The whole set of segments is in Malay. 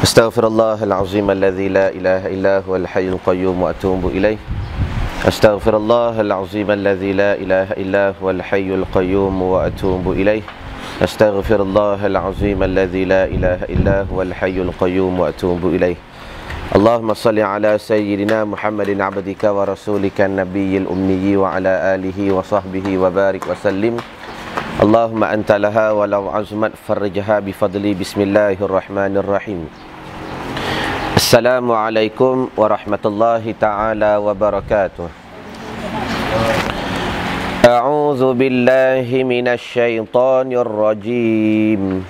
Astaghfirullahal azim alladzi la ilaha illa huwal hayyul qayyum wa atubu ilaih. Astaghfirullahal azim alladzi la ilaha illa huwal hayyul qayyum wa atubu ilaih. Astaghfirullahal azim alladzi la ilaha illa huwal hayyul qayyum wa atubu ilaih. Allahumma salli ala sayyidina Muhammadin abdika wa rasulika nabiyil ummi wa ala alihi wa sahbihi wa barik wa sallim. Allahumma anta laha walau azmat farrijha bifadli. Bismillahirrahmanirrahim. Assalamualaikum warahmatullahi ta'ala wabarakatuh. A'udzu billahi minasy syaithanir rajim.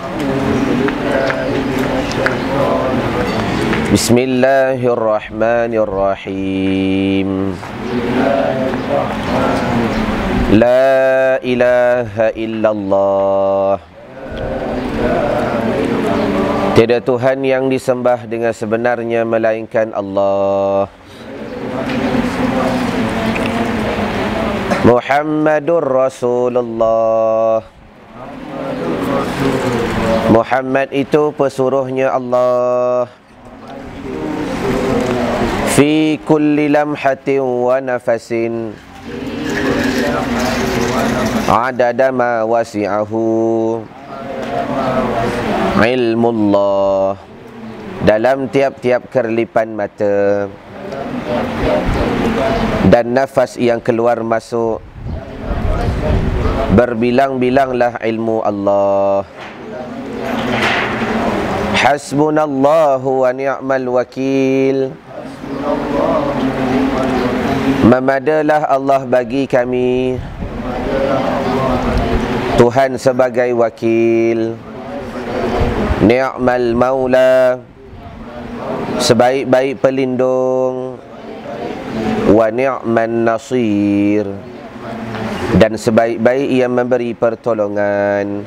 Bismillahirrahmanirrahim. La ilaha illallah. Tiada Tuhan yang disembah dengan sebenarnya melainkan Allah. Muhammadur Rasulullah. Muhammad itu pesuruhnya Allah. Fi kulli lamhatin wa nafasin adada ma wasi'ahu ilmullah. Dalam tiap-tiap kerlipan mata dan nafas yang keluar masuk, berbilang-bilanglah ilmu Allah. Hasbunallahu wa ni'mal wakil. Memadalah Allah bagi kami, Tuhan sebagai wakil. Ni'mal maula, sebaik-baik pelindung. Wa ni'man nasir, dan sebaik-baik yang memberi pertolongan.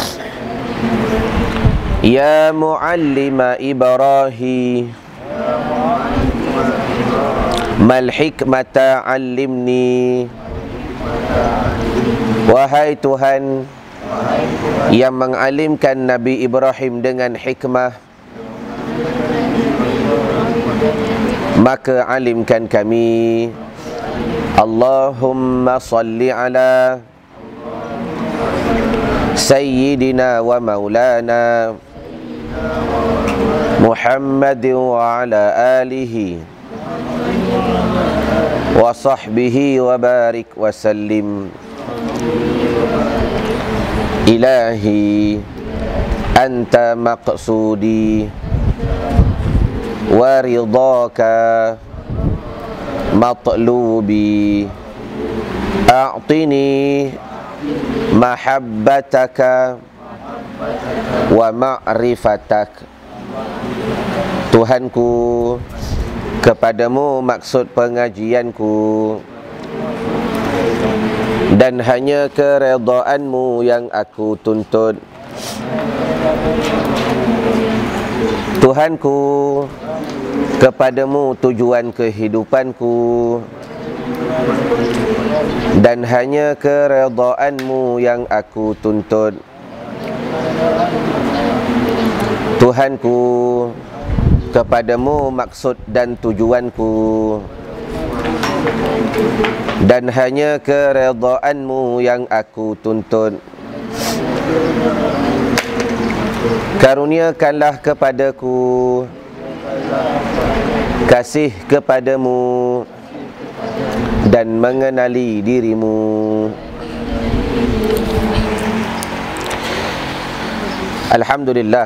Ya muallima Ibrahim, mal hikmata 'allimni. Wahai Tuhan yang mengalimkan Nabi Ibrahim dengan hikmah, maka alimkan kami. Allahumma salli ala sayyidina wa maulana Muhammadin wa ala alihi wa sahbihi wa barik wa sallim. Ilahi anta maqsudi wa ridaka matlubi. A'tini mahabbataka wa ma'rifatak. Tuhanku, kepadamu maksud pengajianku, dan hanya keredaanmu yang aku tuntut. Tuhanku, kepadamu tujuan kehidupanku, dan hanya keredaanmu yang aku tuntut. Tuhanku, kepadamu maksud dan tujuanku, dan hanya keredaanmu yang aku tuntut. Karuniakanlah kepadaku kasih kepadamu dan mengenali dirimu. Alhamdulillah.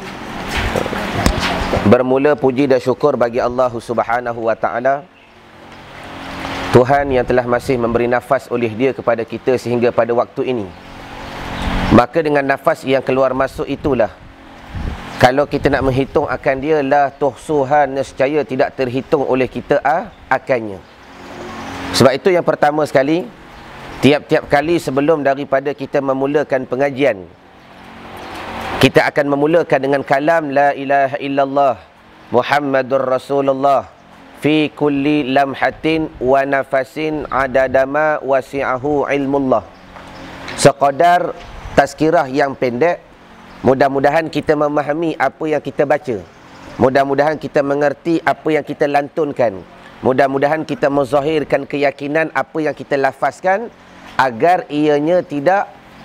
Bermula puji dan syukur bagi Allah Subhanahu wa ta'ala, Tuhan yang telah masih memberi nafas oleh Dia kepada kita sehingga pada waktu ini. Maka dengan nafas yang keluar masuk itulah, kalau kita nak menghitung akan dia, la tuhsuhan, nescaya tidak terhitung oleh kita akannya. Sebab itu yang pertama sekali, tiap-tiap kali sebelum daripada kita memulakan pengajian, kita akan memulakan dengan kalam la ilaha illallah Muhammadur Rasulullah fi kulli lamhatin wa nafasin adadama wasi'ahu ilmullah. Sekadar tazkirah yang pendek Mudah-mudahan kita memahami apa yang kita baca. Mudah-mudahan kita mengerti apa yang kita lantunkan. Mudah-mudahan kita menzahirkan keyakinan apa yang kita lafazkan, agar ianya tidak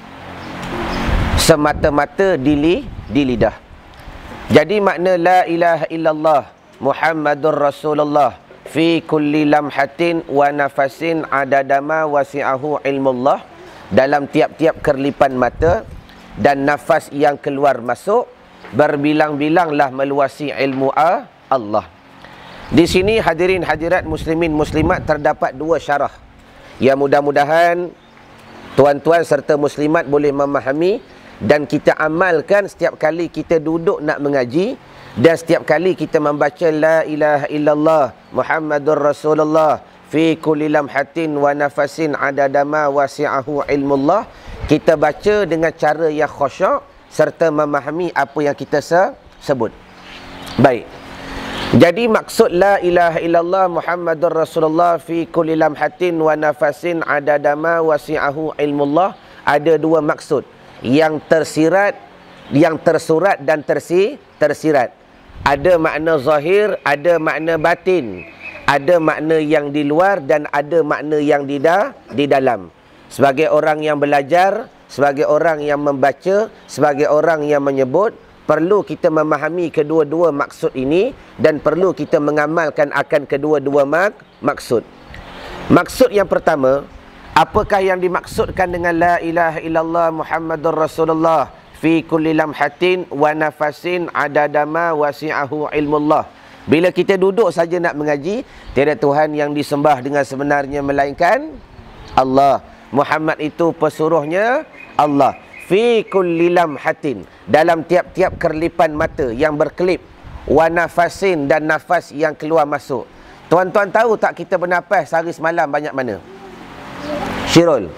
semata-mata di lidah. Jadi makna la ilaha illallah Muhammadur Rasulullah fi kulli lamhatin wa nafasin adadama wasi'ahu ilmullah, dalam tiap-tiap kerlipan mata dan nafas yang keluar masuk, berbilang-bilanglah meluasi ilmu Allah. Di sini hadirin hadirat muslimin muslimat, terdapat dua syarah yang mudah-mudahan tuan-tuan serta muslimat boleh memahami dan kita amalkan setiap kali kita duduk nak mengaji, dan setiap kali kita membaca la ilaha illallah Muhammadur Rasulullah fi kulli lamhatin wa nafasin adadama wasi'ahu ilmullah. Kita baca dengan cara yang khusyuk serta memahami apa yang kita sebut. Baik. Jadi maksud la ilaha illallah Muhammadur Rasulullah fi kulli lamhatin wa nafasin adadama wasi'ahu ilmullah, ada dua maksud. Yang tersirat, yang tersurat dan tersirat. Ada makna zahir, ada makna batin. Ada makna yang di luar dan ada makna yang di dalam. Sebagai orang yang belajar, sebagai orang yang membaca, sebagai orang yang menyebut, perlu kita memahami kedua-dua maksud ini dan perlu kita mengamalkan akan kedua-dua maksud. Maksud yang pertama, apakah yang dimaksudkan dengan la ilaha illallah Muhammadur Rasulullah fi kulli lamhatin wa nafasin adadama wasi'ahu ilmullah? Bila kita duduk saja nak mengaji, tiada Tuhan yang disembah dengan sebenarnya melainkan Allah. Muhammad itu pesuruhnya Allah. Fi kulli lamhatin, dalam tiap-tiap kerlipan mata yang berkelip, wa nafasin, dan nafas yang keluar masuk. Tuan-tuan tahu tak kita bernafas sehari semalam banyak mana? Syirul.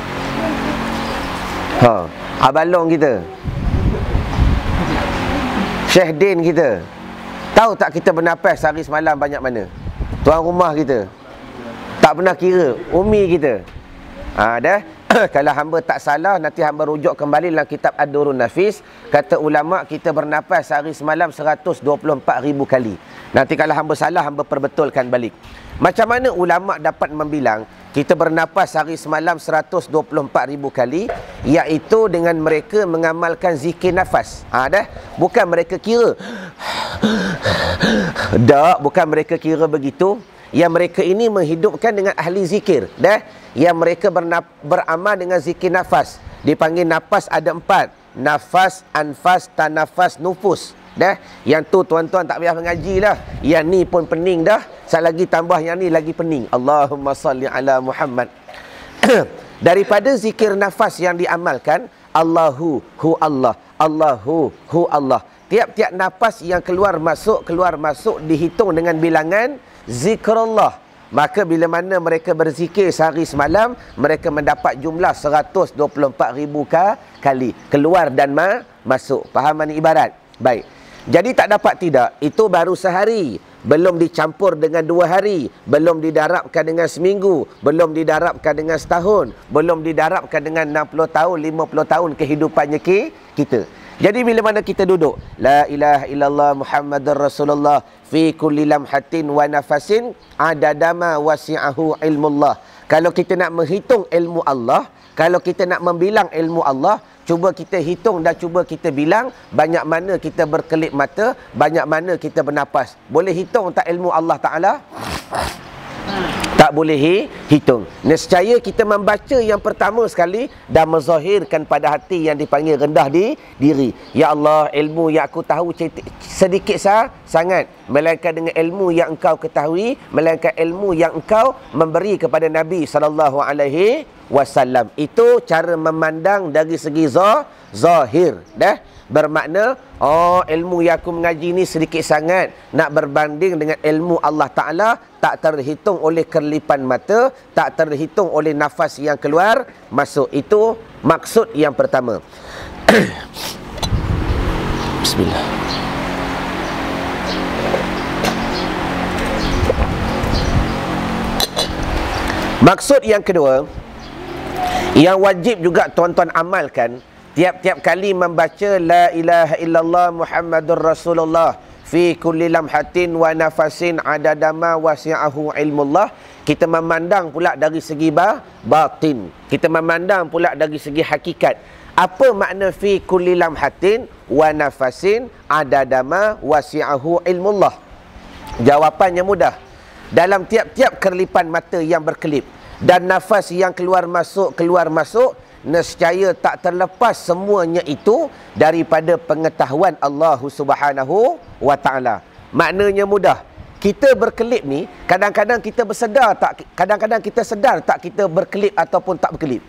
Abalong kita. Syekh Din kita. Tahu tak kita bernafas sehari semalam banyak mana? Tuan rumah kita. Tak pernah kira. Umi kita. Dah. Kalau hamba tak salah, nanti hamba rujuk kembali dalam kitab Ad-Durrun Nafis. Kata ulama, kita bernafas sehari semalam 124,000 kali. Nanti kalau hamba salah, hamba perbetulkan balik. Macam mana ulama dapat membilang kita bernafas sehari semalam 124,000 kali? Iaitu dengan mereka mengamalkan zikir nafas. Dah. Bukan mereka kira. Tak, bukan mereka kira begitu. Yang mereka ini menghidupkan dengan ahli zikir. Dah. Yang mereka beramal dengan zikir nafas. Dipanggil nafas ada 4. Nafas, anfas, tanafas, nufus. Dah. Yang tu tuan-tuan tak payah mengaji lah. Yang ni pun pening dah. Sat lagi tambah yang ni lagi pening. Allahumma salli ala Muhammad. Daripada zikir nafas yang diamalkan, Allahu hu Allah, Allahu hu Allah. Tiap-tiap nafas yang keluar masuk dihitung dengan bilangan zikrullah. Maka bila mana mereka berzikir sehari semalam, mereka mendapat jumlah 124,000 kali. Keluar dan masuk. Faham ni ibarat? Baik. Jadi tak dapat tidak, itu baru sehari. Belum dicampur dengan 2 hari. Belum didarabkan dengan seminggu. Belum didarabkan dengan setahun. Belum didarabkan dengan 60 tahun, 50 tahun kehidupannya kita. Jadi bila mana kita duduk, la ilaha illallah Muhammadur Rasulullah fi kulli lamhatin wa nafasin adadama wasi'ahu ilmullah. Kalau kita nak menghitung ilmu Allah, kalau kita nak membilang ilmu Allah, cuba kita hitung dan cuba kita bilang banyak mana kita berkelip mata, banyak mana kita bernapas. Boleh hitung tak ilmu Allah Ta'ala? Tak boleh hitung. Nescaya kita membaca yang pertama sekali dan menzahirkan pada hati yang dipanggil rendah di diri. Ya Allah, ilmu yang aku tahu sedikit sangat, melainkan dengan ilmu yang engkau ketahui, melainkan ilmu yang engkau memberi kepada Nabi SAW. Itu cara memandang dari segi zahir. Dah. Bermakna, ilmu yang aku mengaji ni sedikit sangat, nak berbanding dengan ilmu Allah Ta'ala, tak terhitung oleh kerlipan mata, tak terhitung oleh nafas yang keluar masuk. Itu maksud yang pertama. Bismillah. Maksud yang kedua, yang wajib juga tuan-tuan amalkan, tiap-tiap kali membaca la ilaha illallah Muhammadur Rasulullah fi kulli lamhatin wa nafasin adadama wasi'ahu ilmullah, kita memandang pula dari segi batin, kita memandang pula dari segi hakikat. Apa makna fi kulli lamhatin wa nafasin adadama wasi'ahu ilmullah? Jawapannya mudah. Dalam tiap-tiap kerlipan mata yang berkelip dan nafas yang keluar masuk, nescaya tak terlepas semuanya itu daripada pengetahuan Allah Subhanahu wa taala. Maknanya mudah. Kita berkelip ni, kadang-kadang kita bersedar tak, kadang-kadang kita sedar tak kita berkelip ataupun tak berkelip.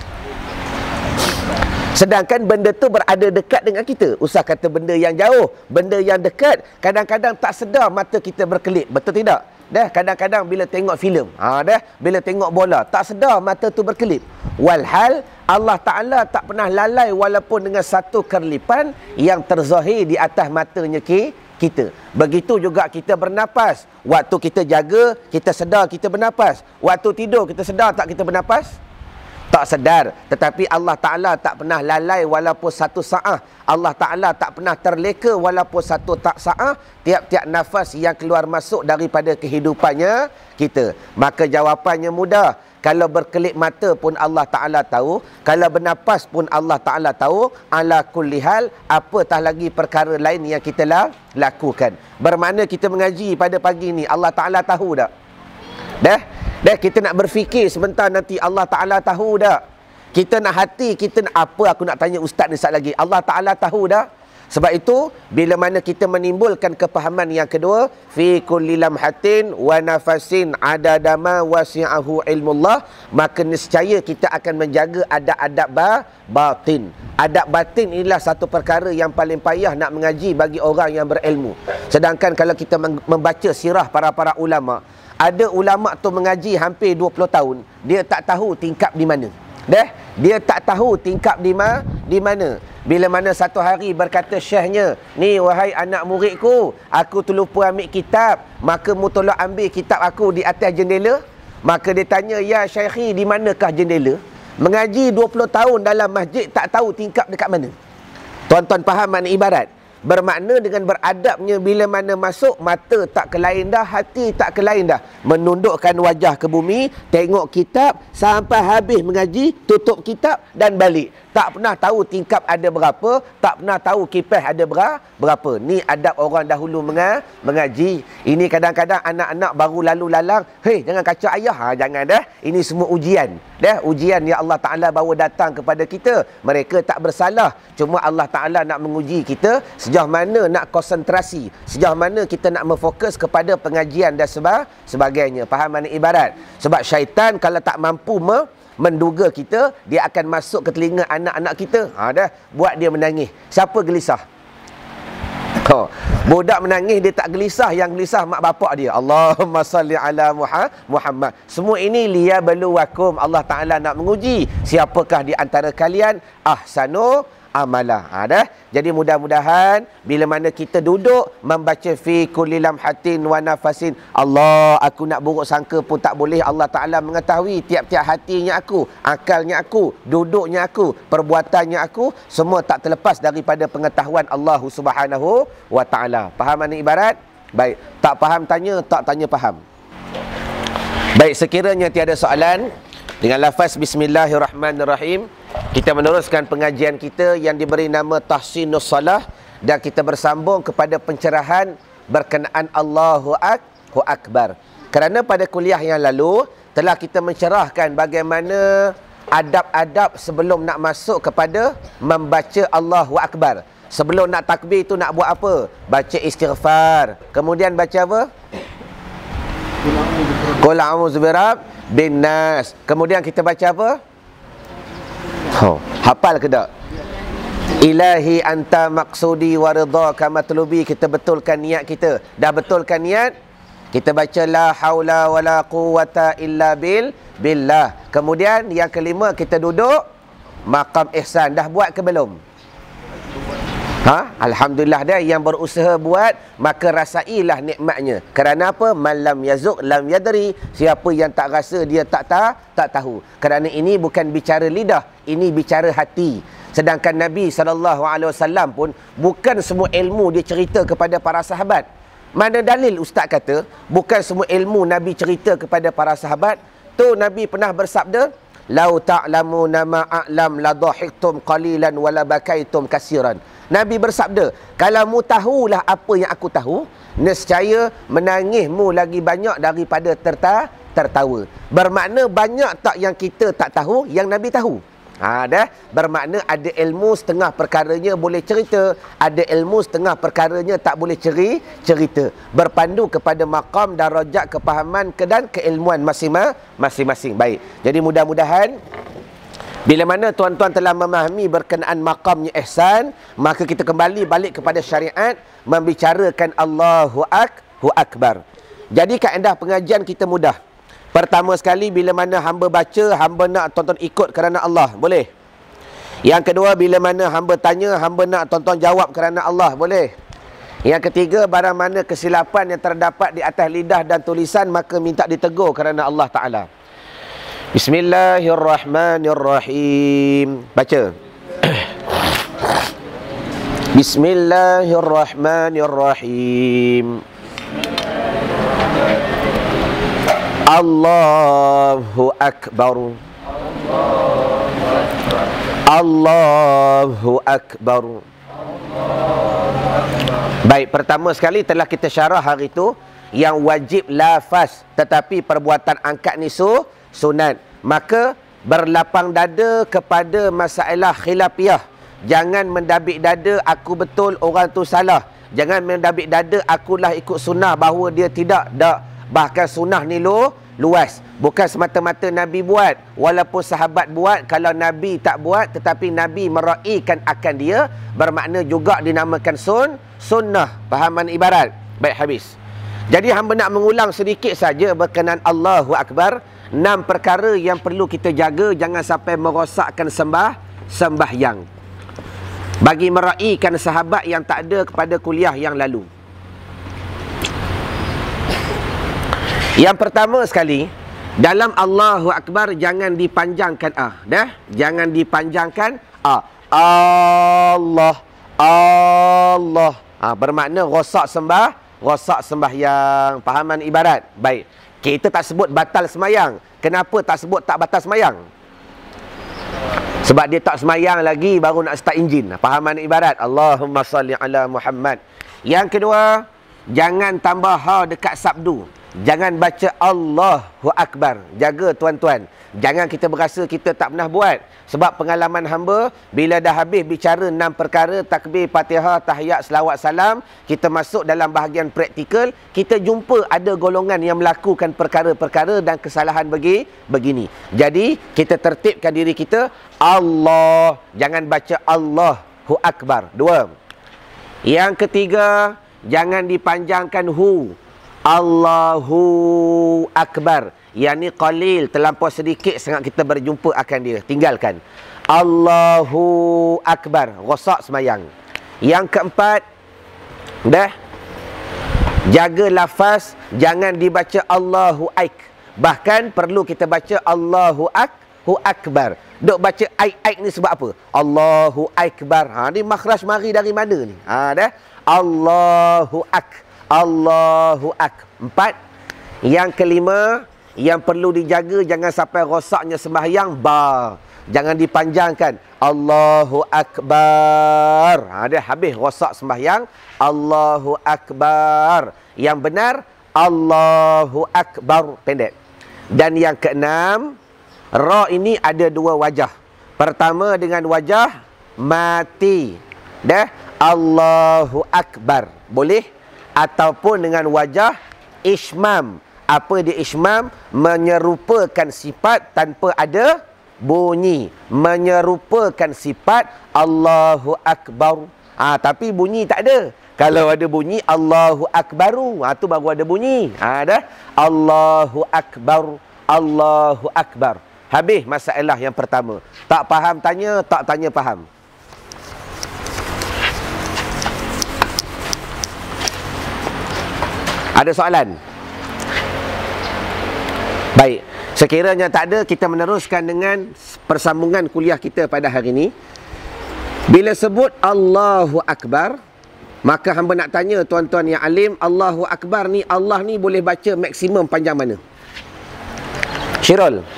Sedangkan benda tu berada dekat dengan kita. Usah kata benda yang jauh, benda yang dekat, kadang-kadang tak sedar mata kita berkelip. Betul tidak? Dah, kadang-kadang bila tengok filem, bila tengok bola, tak sedar mata tu berkelip. Walhal Allah Ta'ala tak pernah lalai walaupun dengan satu kerlipan yang terzahir di atas matanya kita. Begitu juga kita bernapas. Waktu kita jaga, kita sedar kita bernapas. Waktu tidur, kita sedar tak kita bernapas? Tak sedar. Tetapi Allah Ta'ala tak pernah lalai walaupun satu sa'ah. Allah Ta'ala tak pernah terleka walaupun satu tak sa'ah. Tiap-tiap nafas yang keluar masuk daripada kehidupannya kita. Maka jawapannya mudah. Kalau berkelip mata pun Allah Ta'ala tahu. Kalau bernapas pun Allah Ta'ala tahu. Ala kulli hal, apatah lagi perkara lain yang kita lakukan. Bermakna kita mengaji pada pagi ni, Allah Ta'ala tahu tak? Dah kita nak berfikir sebentar nanti, Allah Ta'ala tahu dah. Kita nak hati, kita nak apa, aku nak tanya ustaz ni sekali lagi, Allah Ta'ala tahu dah. Sebab itu bila mana kita menimbulkan kepahaman yang kedua, fi kulli lamhatin wa nafasin adadama wasi'ahu ilmullah, maka nescaya kita akan menjaga adab-adab batin. Adab batin inilah satu perkara yang paling payah nak mengaji bagi orang yang berilmu. Sedangkan kalau kita membaca sirah para ulama, ada ulama tu mengaji hampir 20 tahun, dia tak tahu tingkap di mana. Dia tak tahu tingkap di mana. Bila mana satu hari berkata syekhnya, ni wahai anak muridku, aku terlupa ambil kitab, maka mu tolong ambil kitab aku di atas jendela. Maka dia tanya, ya syekhi, di manakah jendela? Mengaji 20 tahun dalam masjid tak tahu tingkap dekat mana. Tuan-tuan faham makna ibarat? Bermakna dengan beradabnya bila mana masuk, mata tak ke lain dah, hati tak ke lain dah. Menundukkan wajah ke bumi, tengok kitab sampai habis mengaji, tutup kitab dan balik. Tak pernah tahu tingkap ada berapa, tak pernah tahu kipas ada berapa. Ni adab orang dahulu mengaji. Ini kadang-kadang anak-anak baru lalu lalang, hei jangan kacau ayah, jangan dah. Ini semua ujian. Ujian yang Allah Ta'ala bawa datang kepada kita. Mereka tak bersalah, cuma Allah Ta'ala nak menguji kita sejauh mana nak konsentrasi, sejauh mana kita nak memfokus kepada pengajian dan sebagainya. Faham mana ibarat? Sebab syaitan kalau tak mampu menduga kita, dia akan masuk ke telinga anak-anak kita. Buat dia menangis. Siapa gelisah? Budak menangis, dia tak gelisah. Yang gelisah mak bapak dia. Allahumma salli ala Muhammad. Semua ini liyabluwakum. Allah Ta'ala nak menguji siapakah di antara kalian ahsanu amalah. Jadi mudah-mudahan bila mana kita duduk membaca fi kulli lamhatin wa nafasin, Allah, aku nak buruk sangka pun tak boleh. Allah Ta'ala mengetahui tiap-tiap hatinya aku, akalnya aku, duduknya aku, perbuatannya aku, semua tak terlepas daripada pengetahuan Allah Subhanahu wa Ta'ala. Faham mana ibarat? Baik, tak faham tanya, tak tanya faham. Baik, sekiranya tiada soalan, dengan lafaz Bismillahirrahmanirrahim, kita meneruskan pengajian kita yang diberi nama Tahsinus Salah, dan kita bersambung kepada pencerahan berkenaan Allahu Akbar. Kerana pada kuliah yang lalu telah kita mencerahkan bagaimana adab-adab sebelum nak masuk kepada membaca Allahu Akbar. Sebelum nak takbir tu nak buat apa? Baca istighfar. Kemudian baca apa? Qul a'udzu bin nas. Kemudian kita baca apa? Hafal ke tak? Ilahi anta maqsudi wa ridhaka matlubi. Kita betulkan niat kita. Dah betulkan niat, kita baca la haula wala quwata illa billah. Kemudian yang kelima, kita duduk maqam ihsan. Dah buat ke belum? Alhamdulillah dah. Yang berusaha buat, maka rasailah nikmatnya. Kerana apa? Man lam yazuk lam yadri. Siapa yang tak rasa, dia tak tahu. Kerana ini bukan bicara lidah, ini bicara hati. Sedangkan Nabi SAW pun bukan semua ilmu dia cerita kepada para sahabat. Mana dalil ustaz kata bukan semua ilmu Nabi cerita kepada para sahabat? Tu Nabi pernah bersabda, "Lau ta'lamuna ma a'lam la dhahiktum qalilan wa la bakaitum katsiran." Nabi bersabda, kalau mu tahulah apa yang aku tahu, nescaya menangismu lagi banyak daripada tertawa. Bermakna banyak tak yang kita tak tahu, yang Nabi tahu. Bermakna ada ilmu setengah perkaranya boleh cerita, ada ilmu setengah perkaranya tak boleh cerita. Berpandu kepada maqam, darajat, kepahaman dan keilmuan masing-masing. Baik. Jadi mudah-mudahan bila mana tuan-tuan telah memahami berkenaan maqamnya ihsan, maka kita kembali balik kepada syariat, membicarakan Allahu Akbar. Jadi kaedah pengajian kita mudah. Pertama sekali, bila mana hamba baca, hamba nak tuan-tuan ikut kerana Allah, boleh. Yang kedua, bila mana hamba tanya, hamba nak tuan-tuan jawab kerana Allah, boleh. Yang ketiga, barang mana kesilapan yang terdapat di atas lidah dan tulisan, maka minta ditegur kerana Allah Ta'ala. Bismillahirrahmanirrahim. Baca. Bismillahirrahmanirrahim. Allahu Akbar. Allahu Akbar. Baik, pertama sekali telah kita syarah hari itu yang wajib lafaz, tetapi perbuatan angkat ni sunat. Maka berlapang dada kepada masalah khilafiyah. Jangan mendabik dada aku betul, orang tu salah. Jangan mendabik dada akulah ikut sunnah, bahawa dia tidak. Bahkan sunnah ni luas. Bukan semata-mata Nabi buat, walaupun sahabat buat. Kalau Nabi tak buat tetapi Nabi meraihkan akan dia, bermakna juga dinamakan sunnah. Pahaman ibarat. Baik, habis. Jadi hamba nak mengulang sedikit saja berkenaan Allahu Akbar. 6 perkara yang perlu kita jaga, jangan sampai merosakkan sembahyang. Bagi meraihkan sahabat yang tak ada kepada kuliah yang lalu. Yang pertama sekali, dalam Allahu Akbar jangan dipanjangkan jangan dipanjangkan Allah. Bermakna rosak sembahyang. Pahaman ibarat. Baik. Kita tak sebut batal semayang. Kenapa tak sebut tak batal semayang? Sebab dia tak semayang lagi, baru nak start enjin. Pahaman ibarat. Allahumma salli ala Muhammad. Yang kedua, jangan tambah ha dekat sabdu. Jangan baca Allahu Akbar. Jaga tuan-tuan. Jangan kita berasa kita tak pernah buat. Sebab pengalaman hamba, bila dah habis bicara 6 perkara, takbir, Fatihah, tahiyat, selawat, salam, kita masuk dalam bahagian praktikal, kita jumpa ada golongan yang melakukan perkara-perkara dan kesalahan begini. Jadi, kita tertibkan diri kita, Allah. Jangan baca Allahu Akbar. 2. Yang ketiga, jangan dipanjangkan hu. Allahu Akbar. Yang ni qalil, terlampau sedikit sangat kita berjumpa akan dia. Tinggalkan. Allahu Akbar. Rosak semayang. Yang keempat, jaga lafaz, jangan dibaca Allahu Aik. Bahkan perlu kita baca Allahu Akbar. Duk baca aik ni sebab apa? Allahu Akbar. Ni makhraj mari dari mana ni? Allahu Allahu 4. Yang kelima, yang perlu dijaga, jangan sampai rosaknya sembahyang jangan dipanjangkan. Allahu Akbar. Dia habis rosak sembahyang. Allahu Akbar. Yang benar Allahu Akbar, pendek. Dan yang keenam, ra ini ada 2 wajah. Pertama dengan wajah mati. Allahu Akbar. Boleh. Ataupun dengan wajah ismam. Apa dia ismam? Menyerupakan sifat tanpa ada bunyi. Menyerupakan sifat Allahu Akbar. Tapi bunyi tak ada. Kalau ada bunyi Allahu Akbaru, tu baru ada bunyi. Allahu Akbar. Allahu Akbar. Habis masalah yang pertama. Tak faham tanya, tak tanya faham. Ada soalan? Baik. Sekiranya tak ada, kita meneruskan dengan persambungan kuliah kita pada hari ini. Bila sebut Allahu Akbar, maka hamba nak tanya tuan-tuan yang alim, Allahu Akbar ni, Allah ni boleh baca maksimum panjang mana? Syirul?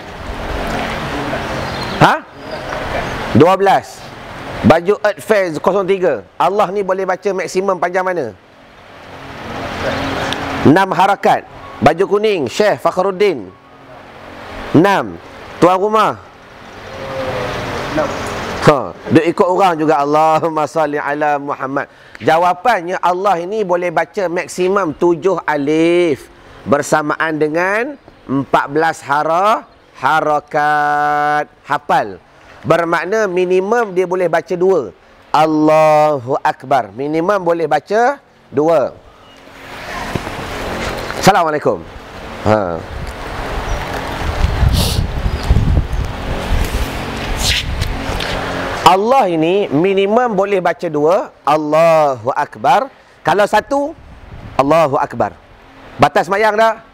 Ha? 12. Baju Earth Fair 03. Allah ni boleh baca maksimum panjang mana? 6 harakat. Baju kuning, Syekh Fakhruddin. 6. Tuan rumah. 6. Dia ikut orang juga. Allahumma salli ala Muhammad. Jawapannya, Allah ini boleh baca maksimum 7 alif bersamaan dengan 14 harakat. Hafal. Bermakna minimum dia boleh baca 2. Allahu Akbar. Minimum boleh baca 2. Assalamualaikum. Allah ini minimum boleh baca 2, Allahu Akbar. Kalau 1, Allahu Akbar. Batas semayang dah?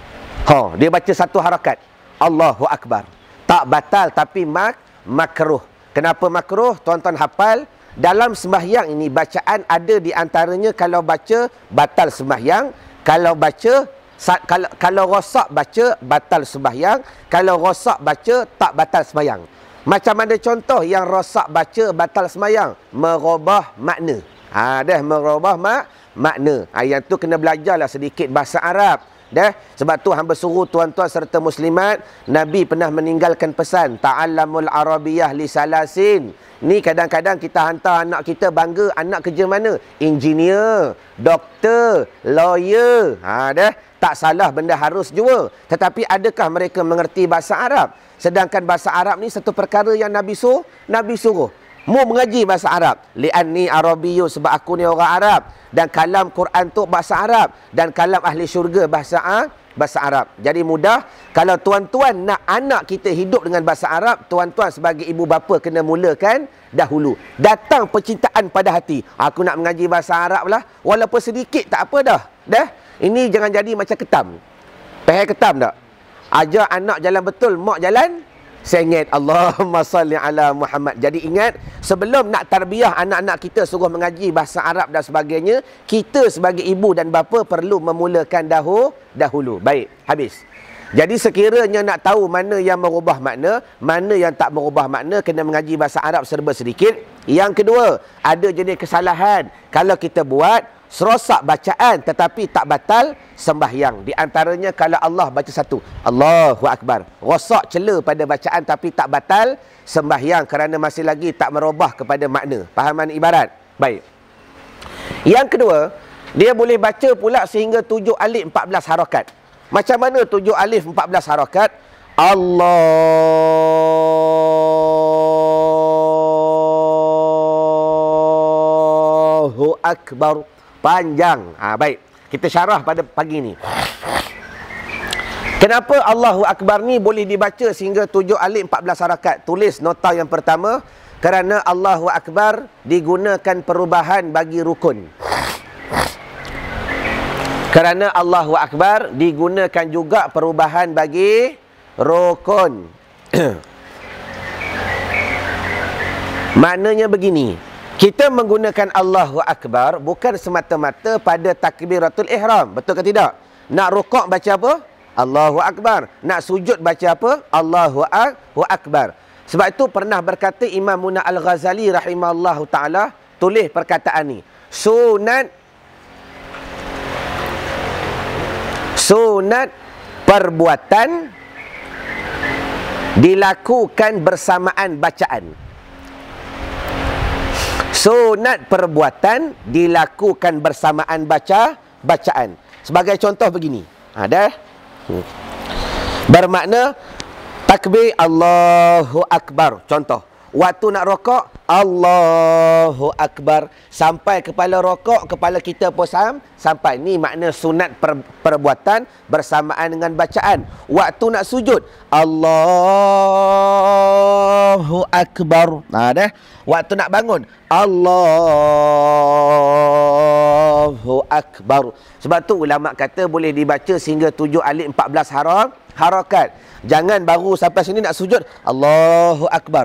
Dia baca 1 harakat, Allahu Akbar. Tak batal tapi makruh. Kenapa makruh? Tuan-tuan hafal, dalam sembahyang ini bacaan ada di antaranya kalau baca batal sembahyang, kalau baca kalau rosak baca batal sembahyang, kalau rosak baca tak batal sembahyang. Macam mana contoh yang rosak baca batal semayang? Merubah makna. Merubah makna. Yang tu kena belajarlah sedikit bahasa Arab. Sebab tu hamba suruh tuan-tuan serta muslimat, Nabi pernah meninggalkan pesan, ta'allamul arabiyyah li salasin. Ni kadang-kadang kita hantar anak kita bangga, anak kerja mana? Engineer, doktor, lawyer. Tak salah benda harus jua. Tetapi adakah mereka mengerti bahasa Arab? Sedangkan bahasa Arab ni satu perkara yang Nabi suruh. Mu mengaji bahasa Arab. Li'anni Arabiyyu, sebab aku ni orang Arab. Dan kalam Quran tu bahasa Arab. Dan kalam ahli syurga bahasa Arab. Jadi mudah. Kalau tuan-tuan nak anak kita hidup dengan bahasa Arab, tuan-tuan sebagai ibu bapa kena mulakan dahulu. Datang percintaan pada hati. Aku nak mengaji bahasa Arab lah. Walaupun sedikit tak apa dah. Ini jangan jadi macam ketam. Pahal ketam tak? Ajar anak jalan betul, mak jalan sengit. Allahumma salli ala Muhammad. Jadi ingat, sebelum nak tarbiyah anak-anak kita suruh mengaji bahasa Arab dan sebagainya, kita sebagai ibu dan bapa perlu memulakan dahulu. Baik, habis. Jadi sekiranya nak tahu mana yang merubah makna, mana yang tak merubah makna, kena mengaji bahasa Arab serba sedikit. Yang kedua, ada jenis kesalahan kalau kita buat serosak bacaan tetapi tak batal sembahyang. Di antaranya kalau Allah baca 1, Allahu Akbar, rosak cela pada bacaan tapi tak batal sembahyang kerana masih lagi tak merubah kepada makna. Fahaman ibarat? Baik. Yang kedua, dia boleh baca pula sehingga 7 alif 14 harakat. Macam mana 7 alif 14 harakat? Allahu Akbar. Panjang. Baik. Kita syarah pada pagi ni. Kenapa Allahu Akbar ni boleh dibaca sehingga 7 alif 14 harakat? Tulis nota yang pertama. Kerana Allahu Akbar digunakan perubahan bagi rukun. Kerana Allahu Akbar digunakan juga perubahan bagi rukun. Maknanya begini. Kita menggunakan Allahu Akbar bukan semata-mata pada takbiratul ihram. Betul ke tidak? Nak rukuk baca apa? Allahu Akbar. Nak sujud baca apa? Allahu Akbar. Sebab itu pernah berkata Imam Muna Al-Ghazali rahimahullahu ta'ala, tulis perkataan ni. Sunat perbuatan dilakukan bersamaan bacaan. Sunat perbuatan dilakukan bersamaan bacaan. Sebagai contoh begini. Bermakna takbir Allahu Akbar. Contoh. Waktu nak rokok, Allahu Akbar. Sampai kepala rokok, kepala kita pun sampai. Ni makna sunat perbuatan bersamaan dengan bacaan. Waktu nak sujud, Allahu Akbar. Waktu nak bangun, Allahu Akbar. Sebab tu ulama kata boleh dibaca sehingga 7 alif 14 harakat. Jangan baru sampai sini nak sujud, Allahu Akbar.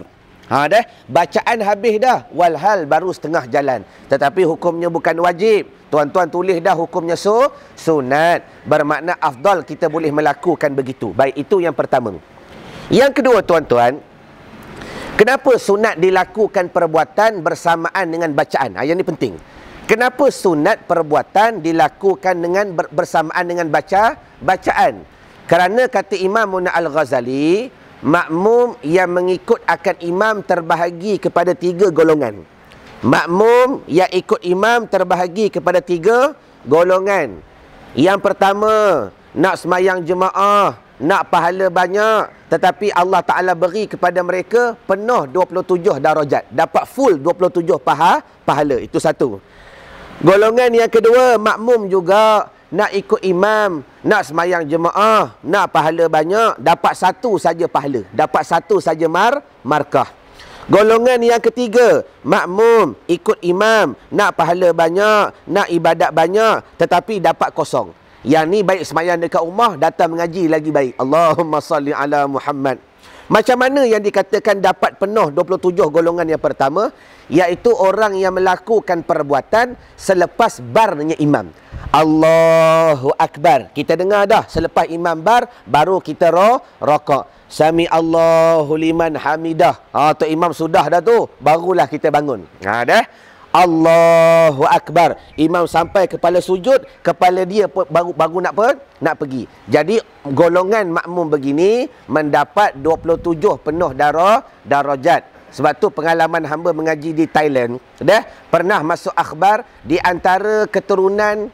Bacaan habis dah, walhal baru setengah jalan. Tetapi hukumnya bukan wajib. Tuan-tuan tulis dah hukumnya sunat. Bermakna afdal kita boleh melakukan begitu. Baik, itu yang pertama. Yang kedua, tuan-tuan, kenapa sunat dilakukan perbuatan bersamaan dengan bacaan? Yang ini penting. Kenapa sunat perbuatan dilakukan dengan bersamaan dengan bacaan? Kerana kata Imam Al-Ghazali, makmum yang mengikut akan imam terbahagi kepada 3 golongan. Makmum yang ikut imam terbahagi kepada 3 golongan. Yang pertama, nak semayang jemaah, nak pahala banyak, tetapi Allah Ta'ala beri kepada mereka penuh 27 darajat. Dapat full 27 pahala. Itu satu. Golongan yang kedua, makmum juga nak ikut imam, nak semayang jemaah, nak pahala banyak, dapat 1 saja pahala. Dapat 1 saja markah. Golongan yang ketiga, makmum ikut imam, nak pahala banyak, nak ibadat banyak, tetapi dapat kosong. Yang ni baik semayang dekat rumah, datang mengaji lagi baik. Allahumma salli ala Muhammad. Macam mana yang dikatakan dapat penuh 27 golongan yang pertama? Iaitu orang yang melakukan perbuatan selepas barnya imam. Allahu Akbar. Kita dengar dah selepas imam baru kita rokok. Sami Allahu liman hamidah. Tu imam sudah dah tu, barulah kita bangun. Dah. Allahu Akbar. Imam sampai kepala sujud, kepala dia baru nak pergi. Jadi golongan makmum begini mendapat 27 penuh darajat. Sebab tu pengalaman hamba mengaji di Thailand, pernah masuk akhbar di antara keturunan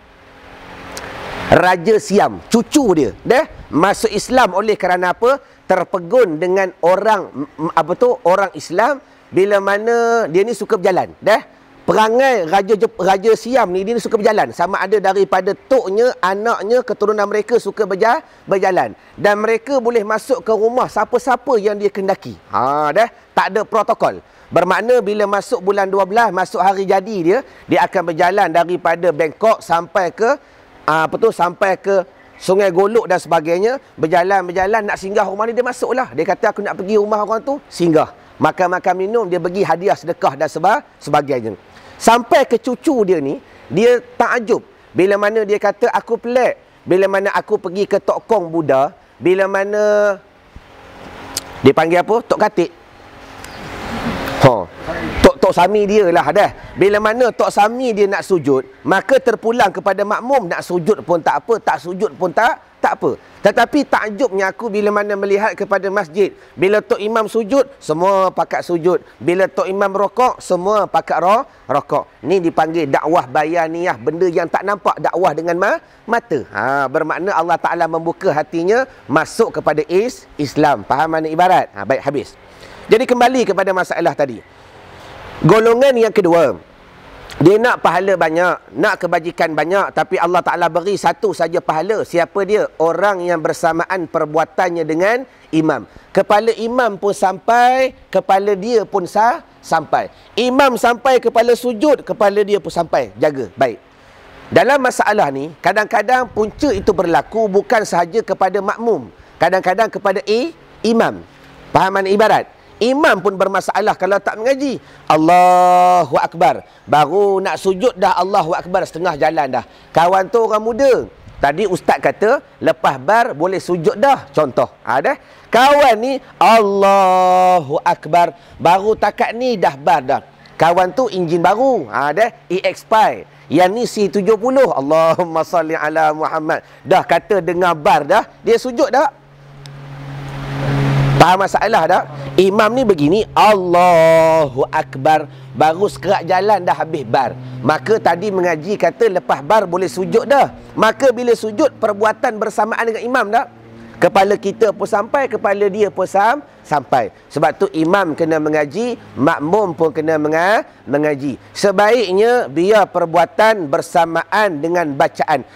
Raja Siam, cucu dia, masuk Islam oleh kerana apa? Terpegun dengan orang orang Islam bila mana dia ni suka berjalan, perangai Raja Siam ni, dia ni suka berjalan. Sama ada daripada toknya, anaknya, keturunan mereka suka berjalan. Dan mereka boleh masuk ke rumah siapa-siapa yang dia kendaki. Tak ada protokol. Bermakna bila masuk bulan 12, masuk hari jadi dia akan berjalan daripada Bangkok sampai ke sampai ke Sungai Golok dan sebagainya. Berjalan nak singgah rumah ni, dia masuklah. Dia kata aku nak pergi rumah orang tu, singgah. Makan minum, dia bagi hadiah sedekah dan sebagainya. Sampai ke cucu dia ni, dia takjub. Bila mana dia kata aku pelik. Bila mana aku pergi ke Tok Kong Buddha, bila mana dia panggil apa? Tok Katik. Tok Sami dia lah Bila mana Tok Sami dia nak sujud, maka terpulang kepada makmum, nak sujud pun tak apa, tak sujud pun tak apa. Tetapi takjubnya aku bila mana melihat kepada masjid, bila Tok Imam sujud, semua pakat sujud. Bila Tok Imam rokok, semua pakat rokok. Ni dipanggil dakwah bayaniyah, benda yang tak nampak, dakwah dengan mata. Bermakna Allah Ta'ala membuka hatinya masuk kepada Islam. Faham mana ibarat? Baik, habis. Jadi kembali kepada masalah tadi. Golongan yang kedua, dia nak pahala banyak, nak kebajikan banyak, tapi Allah Ta'ala beri 1 saja pahala. Siapa dia? Orang yang bersamaan perbuatannya dengan imam. Kepala imam pun sampai, kepala dia pun sampai. Imam sampai kepala sujud, kepala dia pun sampai. Jaga, baik. Dalam masalah ni, kadang-kadang punca itu berlaku bukan sahaja kepada makmum, kadang-kadang kepada imam. Fahaman ibarat? Imam pun bermasalah kalau tak mengaji. Allahu Akbar, baru nak sujud dah Allahu Akbar, setengah jalan dah. Kawan tu orang muda, tadi ustaz kata lepas bar boleh sujud dah, contoh. Kawan ni Allahu Akbar, baru takat ni dah bar dah. Kawan tu enjin baru, EX5. Yang ni C70. Allahumma salli ala Muhammad. Dah kata dengar bar dah, dia sujud dah. Faham masalah tak? Imam ni begini, Allahu Akbar, baru sekerak jalan dah habis bar. Maka tadi mengaji kata lepas bar boleh sujud dah. Maka bila sujud, perbuatan bersamaan dengan imam dah. Kepala kita pun sampai, kepala dia pun sampai. Sebab tu imam kena mengaji, makmum pun kena mengaji. Sebaiknya biar perbuatan bersamaan dengan bacaan